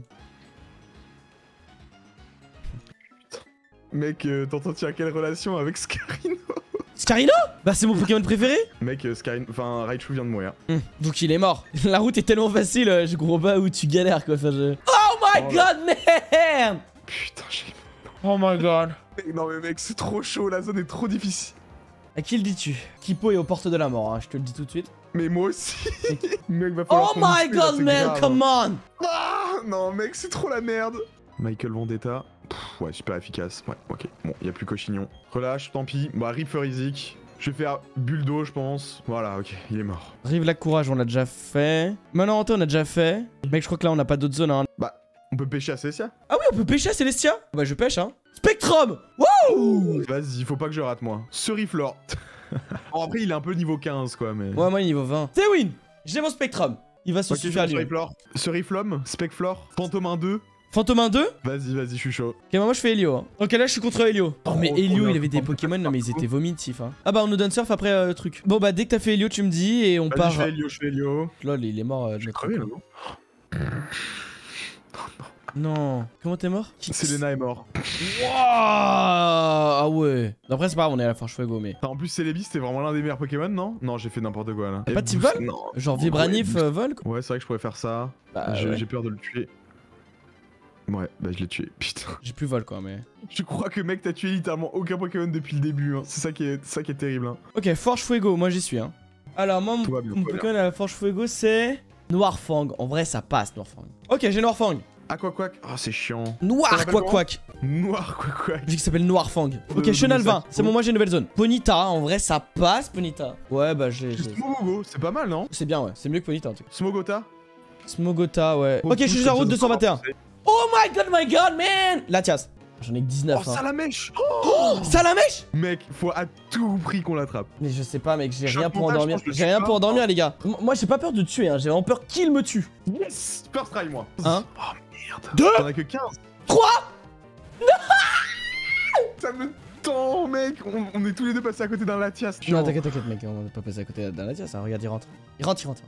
Mec, euh, t'entends-tu à quelle relation avec Scarino? Scarino? Bah, c'est mon Pokémon préféré. Mec, euh, Scarino. Enfin, Raichu vient de mourir. Hum, donc il est mort. La route est tellement facile, euh, je comprends pas où tu galères quoi. Enfin, je... Oh my Oh, god, merde! Putain, j'ai. Oh my god. Non mais mec, c'est trop chaud, la zone est trop difficile. À qui le dis-tu? Kipo est aux portes de la mort, hein, je te le dis tout de suite. Mais moi aussi. Mec, va falloir Oh qu'on my nous tue, là, god, c'est man, grave. come on. Ah non mec, c'est trop la merde. Michael Vendetta. Pff, ouais, super efficace. Ouais, ok. Bon, y a plus Cochignon. Relâche, tant pis. Bah, Rip Furizik. Je vais faire bulle d'eau, je pense. Voilà, ok, il est mort. Rive la courage, on l'a déjà fait. Maintenant, on a déjà fait. Mec, je crois que là, on n'a pas d'autres zones, hein. Bah, on peut pêcher à Célestia? Ah oui, on peut pêcher à Célestia? Bah, je pêche, hein. Spectrum. Wouh. Vas-y, faut pas que je rate, moi. Ceriflore. Bon, après, il est un peu niveau quinze, quoi, mais... Ouais, moi, il est niveau vingt. C'est win. J'ai mon Spectrum. Il va se Ok, suffire à lui. Ceriflore. Ceriflome, Specflore, Fantomin deux. Fantôme un deux. Vas-y, vas-y, je suis chaud. Ok, moi je fais Helio. Hein. Ok, là je suis contre Helio. Oh, mais Oh, Helio, trop il bien. avait des Pokémon, non mais ils étaient vomitifs. Hein. Ah bah, on nous donne surf après euh, le truc. Bon bah, dès que t'as fait Helio, tu me dis et on Vas-y, part. je fais Helio, je fais Helio. Lol, il est mort. Euh, Je vais notre crever, là, Pokémon. non? Non. Comment t'es mort? Selena est mort. Wouah. Ah ouais. Après, c'est pas grave, on est à la Forge Fuego, mais. Enfin, en plus, Celebi, c'était vraiment l'un des meilleurs Pokémon, non? Non, j'ai fait n'importe quoi, là. Pas de type Boost- vol? Non. Genre Vibranif Ouais, euh, vol quoi. Ouais, c'est vrai que je pourrais faire ça. Bah, J'ai ouais. j'ai peur de le tuer. Ouais, bah je l'ai tué. Putain. J'ai plus vol quoi, mais. Je crois que mec, t'as tué littéralement aucun Pokémon depuis le début. Hein. C'est ça qui est, c'est ça qui est terrible. Hein. Ok, Forge Fuego, moi j'y suis. Hein. Alors, moi, mon, Tout va bien, mon tout va Pokémon à la Forge Fuego, c'est. Noirfang. En vrai, ça passe, Noirfang. Ok, j'ai Noirfang. Aquaquack. Ah, c'est chiant. Ça Noir s'appelle quoi comment quack. Noir, quoi, quoi. Vu qu'il s'appelle Noirfang. Ok, de Chenal Messac. vingt. C'est bon, moi j'ai une nouvelle zone. Ponita, en vrai, ça passe, Ponita. Ouais, bah j'ai. j'ai- Smogogo, c'est pas mal, non? C'est bien, ouais. C'est mieux que Ponita en tout cas. Smogota. Smogota, ouais. Faut Ok, je tous suis sur la comme route ça, deux cent vingt et un. ça va Oh my god, my god, man! Latias. J'en ai que Oh, dix-neuf. hein. Salamèche. Oh, Salamèche! Mec, faut à tout prix qu'on l'attrape. Mais je sais pas, mec, j'ai Je rien suis pour un montage, endormir. je pense que je J'ai tue rien pas. pour endormir, les gars. M- Moi, j'ai pas peur de tuer, hein. J'ai vraiment peur qu'il me tue. Yes. First try, moi. Hein? Oh merde. Deux. T'en as que quinze. trois. Ça me tend, mec. On, on est tous les deux passés à côté d'un Latias. Non, t'inquiète, t'inquiète, mec. On va pas passer à côté d'un Latias. Hein. Regarde, il rentre. Il rentre, il rentre.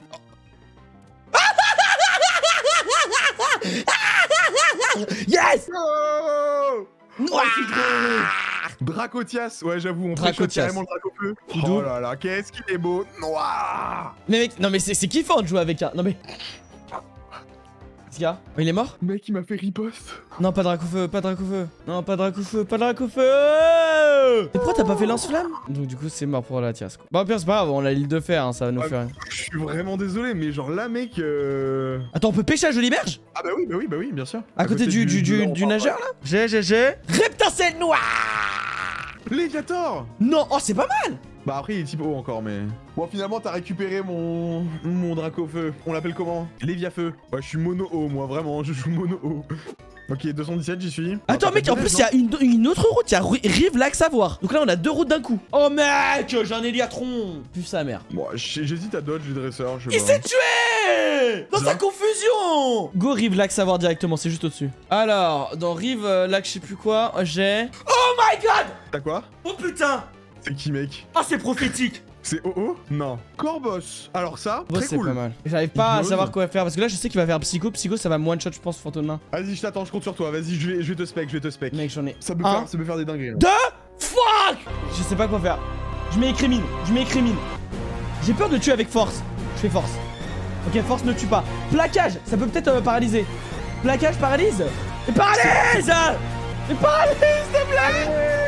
Yes! Oh Noir! Dracotias, ouais j'avoue, on Dracotias. Dracotias. carrément le Dracofeu. D'où Oh là là, qu'est-ce qu'il est beau. Noir. Mais mec, non mais c'est c'est kiffant de jouer avec un. Non mais. Qu'est-ce qu'il y a? Oh, il est mort? Mec, il m'a fait riposte. Non, pas Dracofeu, pas Dracofeu. Non, pas Dracofeu, pas Dracofeu. Et pourquoi t'as pas fait lance-flamme? Donc du coup, c'est mort pour la tiasse quoi. Bon, au pire, c'est pas grave, on a l'île de fer, hein, ça va nous Ouais. faire rien. Je suis vraiment désolé, mais genre là, mec. Euh... Attends, on peut pêcher à Jolie Berge? Ah bah oui, bah oui, bah oui, bien sûr. À, côté, du, du, du, du nageur là? J'ai, j'ai, j'ai. Reptincelle noir! Léviator. Non, oh, c'est pas mal! Bah après, il est type haut encore, mais. Bon, finalement, t'as récupéré mon. Mon Dracofeu. On l'appelle comment? Léviafeu. Ouais, je suis mono haut, moi, vraiment, je joue mono haut. Ok, deux cent dix-sept, j'y suis. Attends, mec, en plus, il y a une, une autre route, il y a Ru- Rive Lac Savoir. Donc là, on a deux routes d'un coup. Oh, mec, j'ai un Héliatron. Putain, sa mère. Bon, j'hésite à dodge le dresseur, je sais Il pas. s'est tué! Dans Ça sa va confusion! Go Rive Lac Savoir directement, c'est juste au-dessus. Alors, dans Rive euh, Lac, je sais plus quoi, j'ai. Oh my god! T'as quoi? Oh putain! C'est qui, mec? Ah, c'est prophétique! C'est O O? Non. Corbos. Alors ça, Bon, très c'est cool. pas mal. J'arrive pas à Hypnose. savoir quoi faire parce que là, je sais qu'il va faire Psycho. Psycho, ça va me one-shot, je pense, fantôme nain. Vas-y, je t'attends, je compte sur toi. Vas-y, je vais, je vais te spec, je vais te spec. Mec, j'en ai. Ça peut, un, faire, ça peut faire des dingueries. là. deux, fuck! Je sais pas quoi faire. Je mets écrimine, je mets écrimine. J'ai peur de tuer avec force. Je fais force. Ok, force ne tue pas. Plaquage, ça peut peut-être euh, paralyser. Plaquage, paralyse. Et paralyse! Et paralyse, s'il te plaît!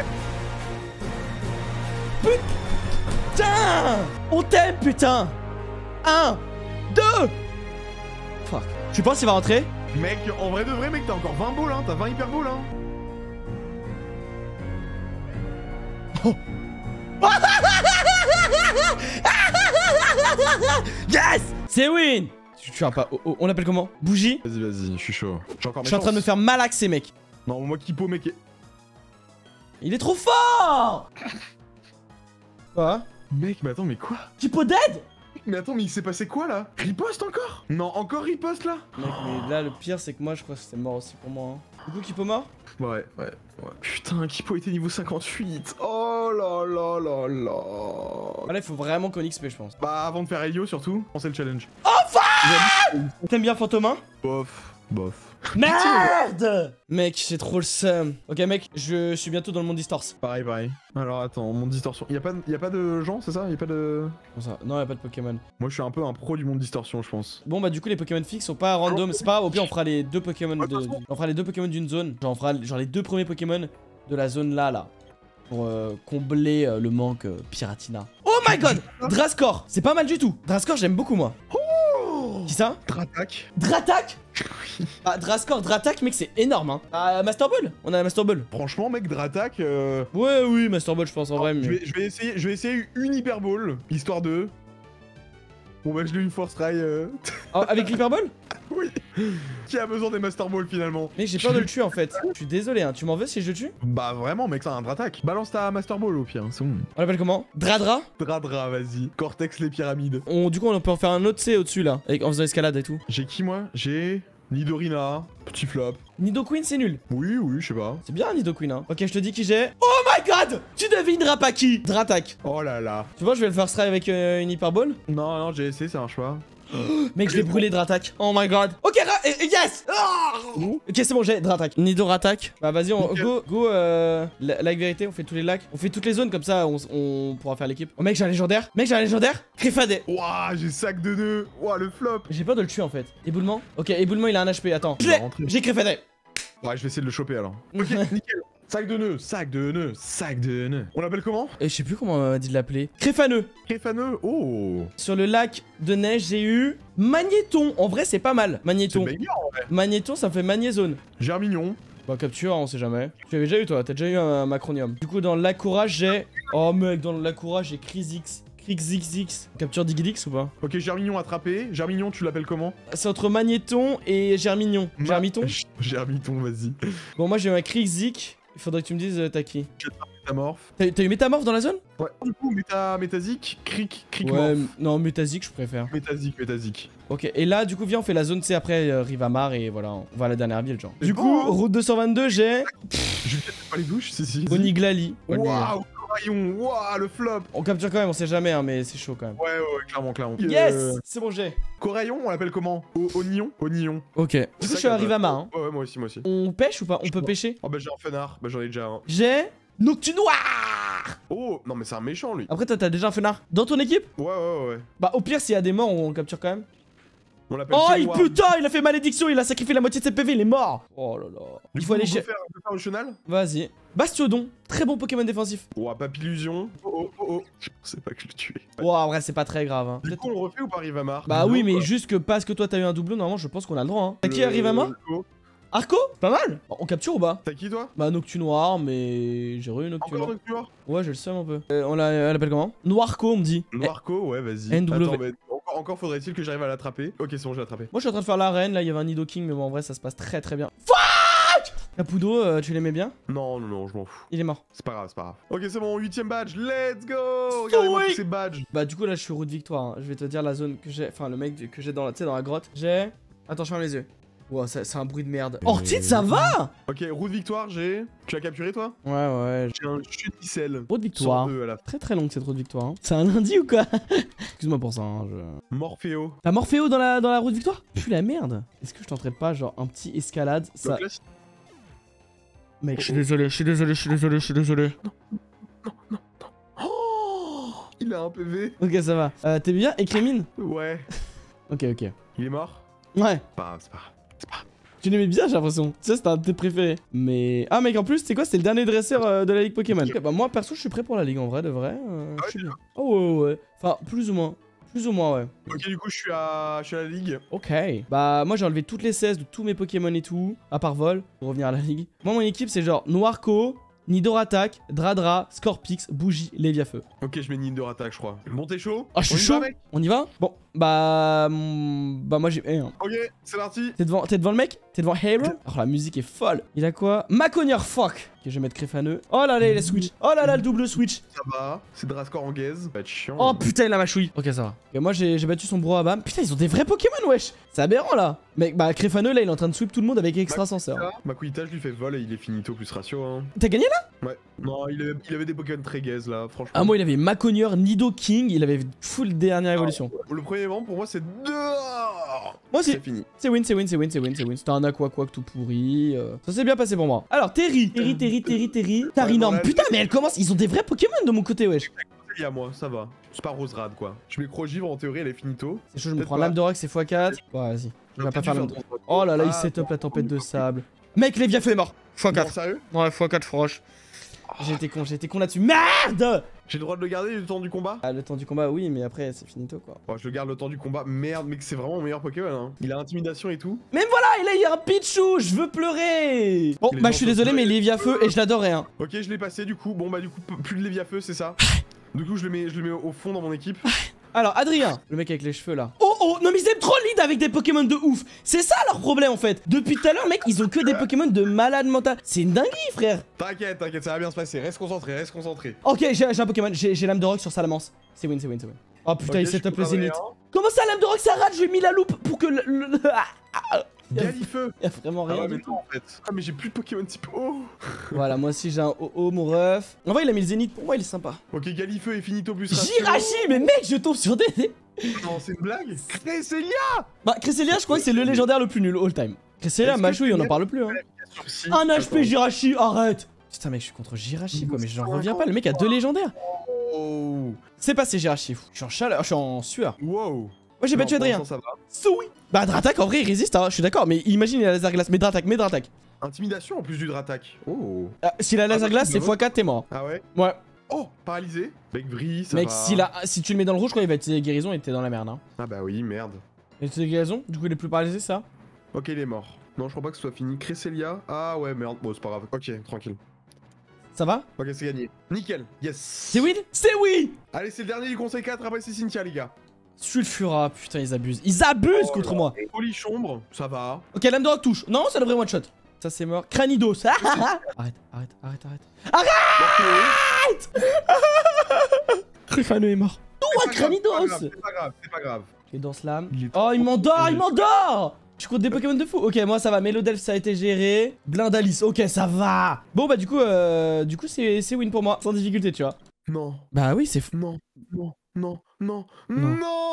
Putain! On t'aime, putain! Un, deux! Fuck. Tu penses qu'il va rentrer? Mec, en vrai de vrai, mec, t'as encore vingt balls, hein. T'as vingt hyper balls, hein. Yes! C'est win! Tu tues un pas. Oh, oh, on l'appelle comment? Bougie? Vas-y, vas-y, je suis chaud. J'ai encore Je suis en train de me faire malaxer, mec. Non, moi, Kipo, mec. est- Il est trop fort! Quoi? Mec, mais attends, mais quoi? Kipo dead? Mais attends, mais il s'est passé quoi là? Riposte encore? Non, encore riposte là? Mec, mais là, le pire, c'est que moi, je crois que c'est mort aussi pour moi. Hein. Du coup, Kipo mort? Ouais, ouais, ouais. Putain, Kipo était niveau cinquante-huit. Oh là là là là. Ah, là, il faut vraiment qu'on X P, je pense. Bah, avant de faire Helio, surtout, on sait le challenge. Enfin! T'aimes bien Fantomin? Bof, bof. Merde. Mec, j'ai trop le seum. Ok mec, je suis bientôt dans le monde Distorse. Pareil, pareil. Alors attends, monde distorsion. Y'a pas, y a pas de gens, c'est ça? Y'a pas de... Comment ça? Non, y'a pas de Pokémon. Moi je suis un peu un pro du monde distorsion, je pense. Bon bah du coup les Pokémon fixes sont pas random, c'est pas grave, au pire on fera les deux Pokémon de... On fera les deux Pokémon d'une zone. Genre on fera genre les deux premiers Pokémon de la zone là là. Pour euh, combler euh, le manque euh, Piratina. Oh my god! Drascore! C'est pas mal du tout. Drascore j'aime beaucoup moi. Oh, Qui ça? Dratak. Dratak? Ah Drascore, Dratak mec c'est énorme hein. Ah Master Ball? On a la Master Ball. Franchement mec, Dratak... Euh... Ouais oui Master Ball je pense en vrai mais... Je vais, je vais essayer, je vais essayer une Hyper Ball, histoire de... Bon bah je l'ai une Force Try... Euh... Oh, avec l'Hyper Ball? Oui. Qui a besoin des Master Ball finalement? Mec j'ai peur de le tuer en fait. Je suis désolé hein, tu m'en veux si je le tue? Bah vraiment mec, c'est un Dratak. Balance ta Master Ball au pire, c'est bon. On l'appelle comment? Dradra? Dradra, vas-y. Cortex les pyramides. On, du coup on peut en faire un autre C au-dessus là, avec, en faisant escalade et tout. J'ai qui moi? J'ai... Nidorina, petit flop. Nidoqueen c'est nul. Oui, oui, je sais pas. C'est bien Nidoqueen hein. Ok je te dis qui j'ai. Oh my god! Tu devineras pas qui? Dratak. Oh là là. Tu vois je vais le faire try avec euh, une Hyper Ball. Non, non, j'ai essayé, ça marche pas. Mec je l'ai brûlé Dratak. Oh my god. Ok ra eh, yes ah ok c'est bon j'ai Dratak. Nidoratak. Bah vas-y on Ok. go go euh, la- like vérité on fait tous les lacs. On fait toutes les zones comme ça on, on pourra faire l'équipe. Oh mec j'ai un légendaire. Mec j'ai un légendaire. Crifadé. Ouah, j'ai sac de nœuds. Ouah, le flop. J'ai peur de le tuer en fait. Éboulement. Ok éboulement il a un H P attends. Il va rentrer. J'ai Crifadé. Ouais, je vais essayer de le choper alors. Ok, nickel. Sac de nœuds, sac de nœuds, sac de nœuds. On l'appelle comment? Et je sais plus comment on m'a dit de l'appeler. Créfaneux. Créfaneux. Oh. Sur le lac de neige, j'ai eu Magnéton. En vrai, c'est pas mal. C'est Magnéton. banger en vrai. Magnéton, ça me fait Magnézone. Germignon. Bah, capture, on sait jamais. Tu avais déjà eu, toi. T'as déjà eu un macronium. Du coup, dans le lac courage, j'ai. Oh, mec, dans le lac courage, j'ai Crizix. Crixix. Capture Digidix ou pas? Ok, Germignon attrapé. Germignon, tu l'appelles comment? C'est entre Magnéton et Germignon. Ma- Germiton. Germiton, vas-y. Bon, moi, j'ai un Crixix. Il faudrait que tu me dises, euh, t'as qui? Métamorphe. T'as t'as eu Métamorphe dans la zone? Ouais. Du coup, méta, métasique, cric, cric Ouais, morph. non, Métasique, je préfère. Métasique, métasique. Ok, et là, du coup, viens, on fait la zone C après euh, Rivamar et voilà, on va à la dernière ville, genre. C'est Du bon, coup, hein. route deux cent vingt-deux, j'ai Je vais peut-être pas les douches, si, si. si. Oniglali. Waouh, Coraillon, waouh, le flop. On capture quand même, on sait jamais, hein, mais c'est chaud quand même. Ouais, ouais, ouais, clairement, clairement. Yes Euh, c'est bon, j'ai. Coraillon, on l'appelle comment? O- Oignon? Oignon. Ok. Du coup, C'est je ça suis à qu'elle Rivamar, hein. Ouais, ouais, moi aussi, moi aussi. On pêche ou pas? On peut pêcher? Oh bah j'ai un fenard, bah j'en ai déjà un. J'ai Noctunoir. Oh, non mais c'est un méchant lui. Après, toi, t'as déjà un fenard dans ton équipe? Ouais, ouais, ouais, ouais. Bah, au pire, s'il y a des morts, on capture quand même. On l'appelle Oh, il Fenouard. putain, il a fait malédiction, il a sacrifié la moitié de ses P V, il est mort. Oh là là. Du Il coup, faut aller on peut chez. faire, on peut faire le chenal. Vas-y. Bastiodon, très bon Pokémon défensif. Oh, Papillusion. Oh, oh, oh, oh. Je pensais pas que je le tuais. Oh, en vrai, c'est pas très grave. Hein. Du Peut-être- coup, on le refait ou pas Rivamar? Bah Non, oui, mais quoi. juste que parce que toi t'as eu un doublon, normalement je pense qu'on a le droit. Hein. T'as qui Le- arrive à moi? le- Arco? Pas mal. Bon, on capture ou pas? T'as qui toi? Bah Noctunoir, mais j'ai re eu Encore Noctunoir. Noctunoir? Ouais, j'ai le seum un peu. Euh, on l'a- elle l'appelle comment? Noirco, on me dit. Noirco, ouais, vas-y. N W. Attends, mais encore, encore faudrait-il que j'arrive à l'attraper. Ok, c'est bon, j'ai attrapé. Moi je suis en train de faire l'arène, là il y avait un Nidoking, mais bon en vrai ça se passe très très bien. Fuck! Capudo, euh, tu l'aimais bien? Non, non, non, je m'en fous. Il est mort. C'est pas grave, c'est pas grave. Ok, c'est bon, huitième badge, let's go! Regardez-moi Oui. tous ces badges. Bah du coup là je suis route victoire. Hein. Je vais te dire la zone que j'ai, enfin le mec que j'ai dans la, tu sais, dans la grotte. J'ai. Attends, je ferme les yeux. Wow, ça- c'est un bruit de merde. Ortide, ça va? Ok, route victoire, j'ai. Tu as capturé toi? Ouais, ouais. J'ai un chunicelle. Route victoire. cent deux à la Très très longue cette route victoire. Hein. C'est un lundi ou quoi? Excuse-moi pour ça. Hein, je... Morphéo. T'as Morphéo dans la, dans la route victoire? Pue la merde. Est-ce que je tenterais pas genre un petit escalade ça... Donc là, si- Mec, je suis désolé, je suis désolé, je suis désolé, je suis désolé. Oh, il a un P V. Ok, ça va. Euh, T'es bien? Et Clémine? Ouais. Ok, ok. Il est mort? Ouais. Pas grave, c'est pas grave. C'est pas grave. Tu l'aimais bien, j'ai l'impression. Tu sais, c'était un de tes préférés. Mais. Ah, mec, en plus, c'est quoi? C'était le dernier dresseur euh, de la Ligue Pokémon. Ok, bah, moi, perso, je suis prêt pour la Ligue en vrai, de vrai. euh, Ah je suis bien. Oh, ouais, ouais, ouais. Enfin, plus ou moins. Plus ou moins, ouais. Ok, du coup, je suis à, je suis à la ligue. Ok. Bah, moi, j'ai enlevé toutes les seize de tous mes Pokémon et tout, à part Vol, pour revenir à la Ligue. Moi, mon équipe, c'est genre Noirco, Nidoratak, Dradra, Scorpix, Bougie, Léviafeu. Ok, je mets Ninder attaque, je crois. Bon, t'es chaud? Ah, je suis On y va, chaud. mec. On y va? Bon, bah. mm, Bah, moi, j'ai. eh, hein. Ok, c'est parti. T'es devant, t'es devant le mec? T'es devant Hero? Oh, la musique est folle. Il a quoi? Maconier, fuck. Ok, je vais mettre Créfaneux. Oh là là, il a switch. Oh là là, le double switch. Ça va. C'est Drascore en gaze. Pas de chiant. Oh putain, il a ma chouille. Ok, ça va. Ok, moi, j'ai j'ai battu son Brouhaha. Putain, ils ont des vrais Pokémon, wesh. C'est aberrant là. Mec, bah, Créfaneux, là, il est en train de sweep tout le monde avec extra senseur. Makuita, je lui fais vol et il est finito plus ratio. Hein. T'as gagné là? Ouais. Non, il avait, il avait des Pokémon très gaze là, franchement. Ah, moi, il avait Maconier, Nidoking. Il avait full dernière évolution. Le premier moment pour moi c'est deux. Moi aussi. C'est fini. C'est win, c'est win, c'est win, c'est win, c'est win. C'était un aqua quack tout pourri. euh. Ça s'est bien passé pour moi. Alors, Terry. Terry, Terry, Terry, Terry. Tarinorm. Putain, mais elle commence. Ils ont des vrais Pokémon de mon côté, wesh. Il y a moi, ça va. C'est pas Roserade quoi. Je mets Crogivre, en théorie elle est finito. C'est chaud, je me prends l'âme de rock, c'est fois quatre. Ouais, vas-y. Je vais pas faire l'âme de... Oh là là, il setup la tempête de sable. Mec, Léviafeu est mort. fois quatre. Sérieux? Ouais, fois quatre froche. J'ai été con, j'ai été con là-dessus. Merde! J'ai le droit de le garder le temps du combat? Ah, le temps du combat, oui, mais après, c'est finito quoi. Oh, je le garde le temps du combat. Merde, mec, c'est vraiment mon meilleur Pokémon. Hein. Il a intimidation et tout. Mais voilà, et là, il y a un Pichou, je veux pleurer. Bon, Les bah, gens je suis sont désolé, mais pleurés. Léviafeu, et je l'adorais, hein. Ok, je l'ai passé du coup. Bon, bah, du coup, p- plus de Léviafeu, c'est ça. Du coup, je le mets, je le mets au fond dans mon équipe. Alors, Adrien, le mec avec les cheveux là. Oh oh, non mais ils aiment trop lead avec des Pokémon de ouf. C'est ça leur problème en fait. Depuis tout à l'heure, mec, ils ont que des Pokémon de malade mental. C'est une dinguerie, frère. T'inquiète, t'inquiète, ça va bien se passer. Reste concentré, reste concentré. Ok, j'ai j'ai un Pokémon, j'ai j'ai l'âme de rock sur Salamence. C'est win, c'est win, c'est win. Oh putain, Ok, il je setup peux le pas Zénith. rien. Comment ça, l'âme de rock, ça rate? J'ai mis la loupe pour que le. le- le- Ah, ah, y a- Galifeu. y a vraiment Ah rien. ouais, du mais tout. non, en fait. Ah, mais j'ai plus de Pokémon type O. Voilà, moi aussi j'ai un O O, mon ref. En vrai, il a mis le Zénith. Pour moi, il est sympa. Ok, Galifeu et finito plus ratio. Jirachi, mais mec, je tombe sur des. Non, c'est une blague. Cresselia. Bah, Cresselia, je crois que c'est le légendaire le plus nul all time. Cresselia, Est-ce que Machouille, on en tu- parle plus, hein. Si. Un H P Attends. Jirachi, arrête. Putain mec, je suis contre Jirachi quoi, mais j'en reviens pas, le mec a deux légendaires. Oh. C'est passé Jirachi, fou. Je suis en chaleur, je suis en sueur. Wow. Moi j'ai Non, battu pour Adrien. l'instant, ça va. Soui. Bah Dratak en vrai il résiste, hein, je suis d'accord, mais imagine il a laser glace, mais Dratak, mais Dratak. Intimidation en plus du Dratak. Oh. Ah, s'il a laser Ah, glace, bah, c'est bah, fois quatre, t'es mort. Ah ouais. Ouais. Oh, paralysé. Bec vrille, ça Mec, va. s'il a, si tu le mets dans le rouge, je crois qu'il va utiliser guérison et t'es dans la merde. Hein. Ah bah oui, merde. Il a utilisé guérison, du coup il est plus paralysé, ça. Ok, il est mort. Non, je crois pas que ce soit fini. Cresselia. Ah ouais, merde. Bon, c'est pas grave. Ok, tranquille. Ça va? Ok, c'est gagné. Nickel. Yes. C'est win? C'est oui. Allez, c'est le dernier du conseil quatre. Après, c'est Cynthia, les gars. Sulfura, putain ils abusent. Ils abusent Oh contre là. moi. Polichombre, ça va. Ok, lame de rock touche. Non, ça devrait one shot. Ça c'est mort. Cranidos. arrête, arrête, arrête, arrête. Rufano est mort. Oh, un C'est pas grave, Cranidos. C'est pas grave, c'est pas grave. Et dans slam. Il est Oh, il trop- m'endort, il m'endort. Je compte des Pokémon de fou. Ok, moi ça va. Mélodelph ça a été géré. Blindalis, ok, ça va. Bon, bah du coup, euh, du coup c'est c'est win pour moi. Sans difficulté, tu vois. Non, Bah oui, c'est fou. non, non, non, non, Non.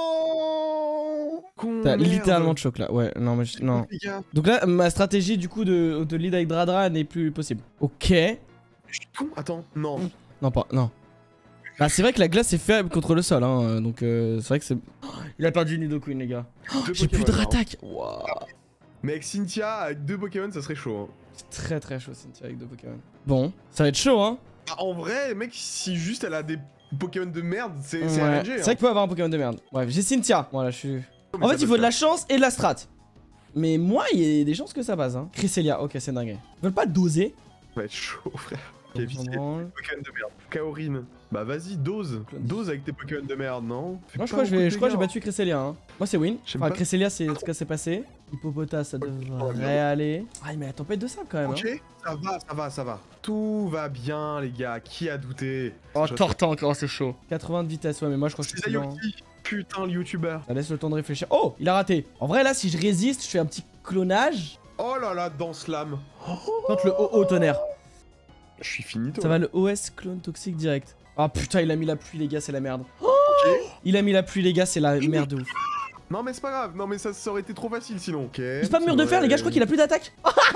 non. Con, T'as merde. littéralement de choc là. Ouais, non, mais je- non. Les gars, Donc là, ma stratégie du coup de, de lead avec Dradra n'est plus possible. Ok. je suis con. Attends, non. Non, pas. Non. Bah, c'est vrai que la glace est faible contre le sol, hein. euh, Donc, euh, c'est vrai que c'est. Oh, il a perdu Nidoqueen, les gars. Deux J'ai plus de Pokémon, hein. rattaque. Waouh. Mais avec Cynthia, avec deux Pokémon, ça serait chaud. Hein. C'est très très chaud, Cynthia, avec deux Pokémon. Bon, ça va être chaud, hein. Ah, en vrai, mec, si juste elle a des Pokémon de merde, c'est c'est Ouais. R N G. C'est vrai qu'il peut avoir un Pokémon de merde. Bref, j'ai Cynthia. Voilà, je suis. Mais En ça fait, il peut faut de la faire. chance et de la strat. Mais moi, il y a des chances que ça passe, hein. Cresselia, ok, c'est dingue. Ils veulent pas doser. Ça va être chaud, frère. On Ok, s'en pitié. branle. Pokémon de merde. Kaorin. Bah vas-y, dose. Clone. Dose avec tes Pokémon de merde, non? Fais Moi, je pas crois que je beaucoup vais- de je crois que j'ai dégâts. battu Cresselia, hein. Moi, c'est win. J'aime Enfin, pas. Cresselia, c'est en tout cas, c'est passé. Hippopota, ça devrait aller. Ah, mais la tempête de sable quand même. Hein. Ok, ça va, ça va, ça va. Tout va bien, les gars. Qui a douté? Oh, Je- Tortan encore, c'est chaud. quatre-vingts de vitesse, ouais, mais moi je crois que je suis C'est plus lent. Sayoki. Putain, le youtubeur. Ça laisse le temps de réfléchir. Oh, il a raté. En vrai, là, si je résiste, je fais un petit clonage. Oh là là, dans Slam. Tente le O O tonnerre. Je suis fini, toi. Ça va le O S clone toxique direct. Ah putain, il a mis la pluie, les gars, c'est la merde. Ok. Il a mis la pluie, les gars, c'est la merde de ouf. Non, mais c'est pas grave. Non, mais ça, ça aurait été trop facile sinon. Ok. C'est pas mur de fer, les gars, je crois qu'il a plus d'attaque.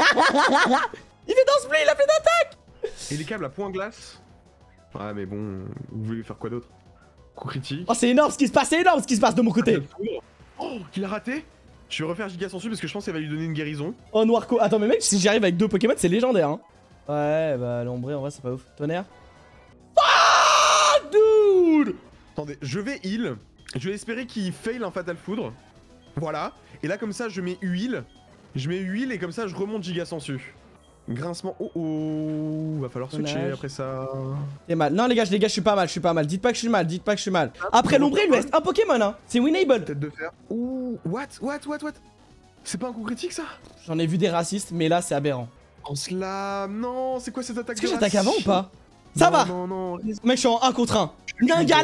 Il fait dans ce play, il a plus d'attaque. Et les câbles à point glace. Ouais, mais bon, vous voulez faire quoi d'autre? Coup critique. Oh, c'est énorme ce qui se passe, c'est énorme ce qui se passe de mon côté. Oh, il a raté. Je vais refaire Giga Sensu parce que je pense qu'elle va lui donner une guérison. Oh, Noirco. Attends, mais mec, si j'arrive avec deux Pokémon, c'est légendaire, hein. Ouais, bah, l'ombré, en vrai, c'est pas ouf. Tonnerre. Ah, dude. Attendez, je vais heal. Je vais espérer qu'il fail un Fatal Foudre. Voilà. Et là, comme ça, je mets huile. Je mets huile et comme ça, je remonte Giga Sensu. Grincement. Oh oh. Va falloir switcher Dommage. après ça. T'es mal. Non, les gars, les gars, je suis pas mal, je suis pas mal. Dites pas que je suis mal, dites pas que je suis mal. Après l'ombré, il lui reste un Pokémon, hein. C'est winnable. Tête de fer. Ouh. What? What? What? What? C'est pas un coup critique ça? J'en ai vu des racistes, mais là, c'est aberrant. En slam. Non, c'est quoi cette attaque? Est-ce que de j'attaque racine? avant ou pas? Ça Non, va. Non, non. Mec, je suis en un contre un. Ningal.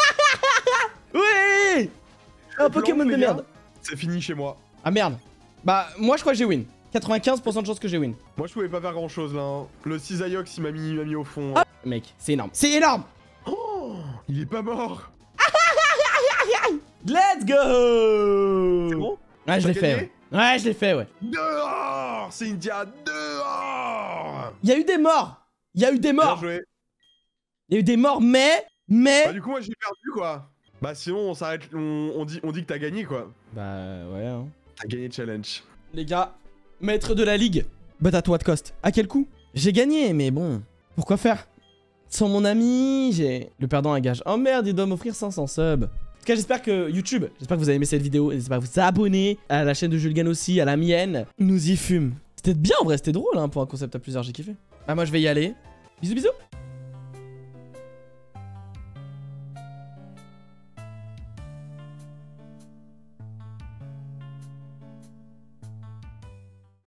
Oui. Un Pokémon Blanc, de les gars. merde. C'est fini chez moi. Ah merde. Bah, moi, je crois que j'ai win. quatre-vingt-quinze pour cent de chance que j'ai win. Moi, je pouvais pas faire grand chose là. hein. Le Cisaiox, il m'a mis, il m'a mis au fond. Ah, mec, c'est énorme. C'est énorme. Oh, il est pas mort. Let's go. C'est bon? Ouais, je l'ai T'as fait. gagné Ouais, ouais je l'ai fait, ouais. Dehors, Cynthia, dehors. Il y a eu des morts. Il y a eu des Bien morts. joué. Il y a eu des morts, mais. Mais. Bah, du coup, moi, j'ai perdu, quoi. Bah, sinon, on s'arrête. On, on, dit, on dit que t'as gagné, quoi. Bah, ouais, hein. T'as gagné challenge. Les gars, maître de la ligue. But at what cost? À quel coût? J'ai gagné, mais bon. Pourquoi faire? Sans mon ami, j'ai. Le perdant à gage. Oh merde, il doit m'offrir cinq cents subs. En tout cas, j'espère que YouTube, j'espère que vous avez aimé cette vidéo. N'hésitez pas à vous abonner, à la chaîne de Julgan aussi, à la mienne. Nous y fume. C'était bien en vrai, c'était drôle hein, pour un concept à plusieurs, j'ai kiffé. Bah, moi je vais y aller. Bisous, bisous.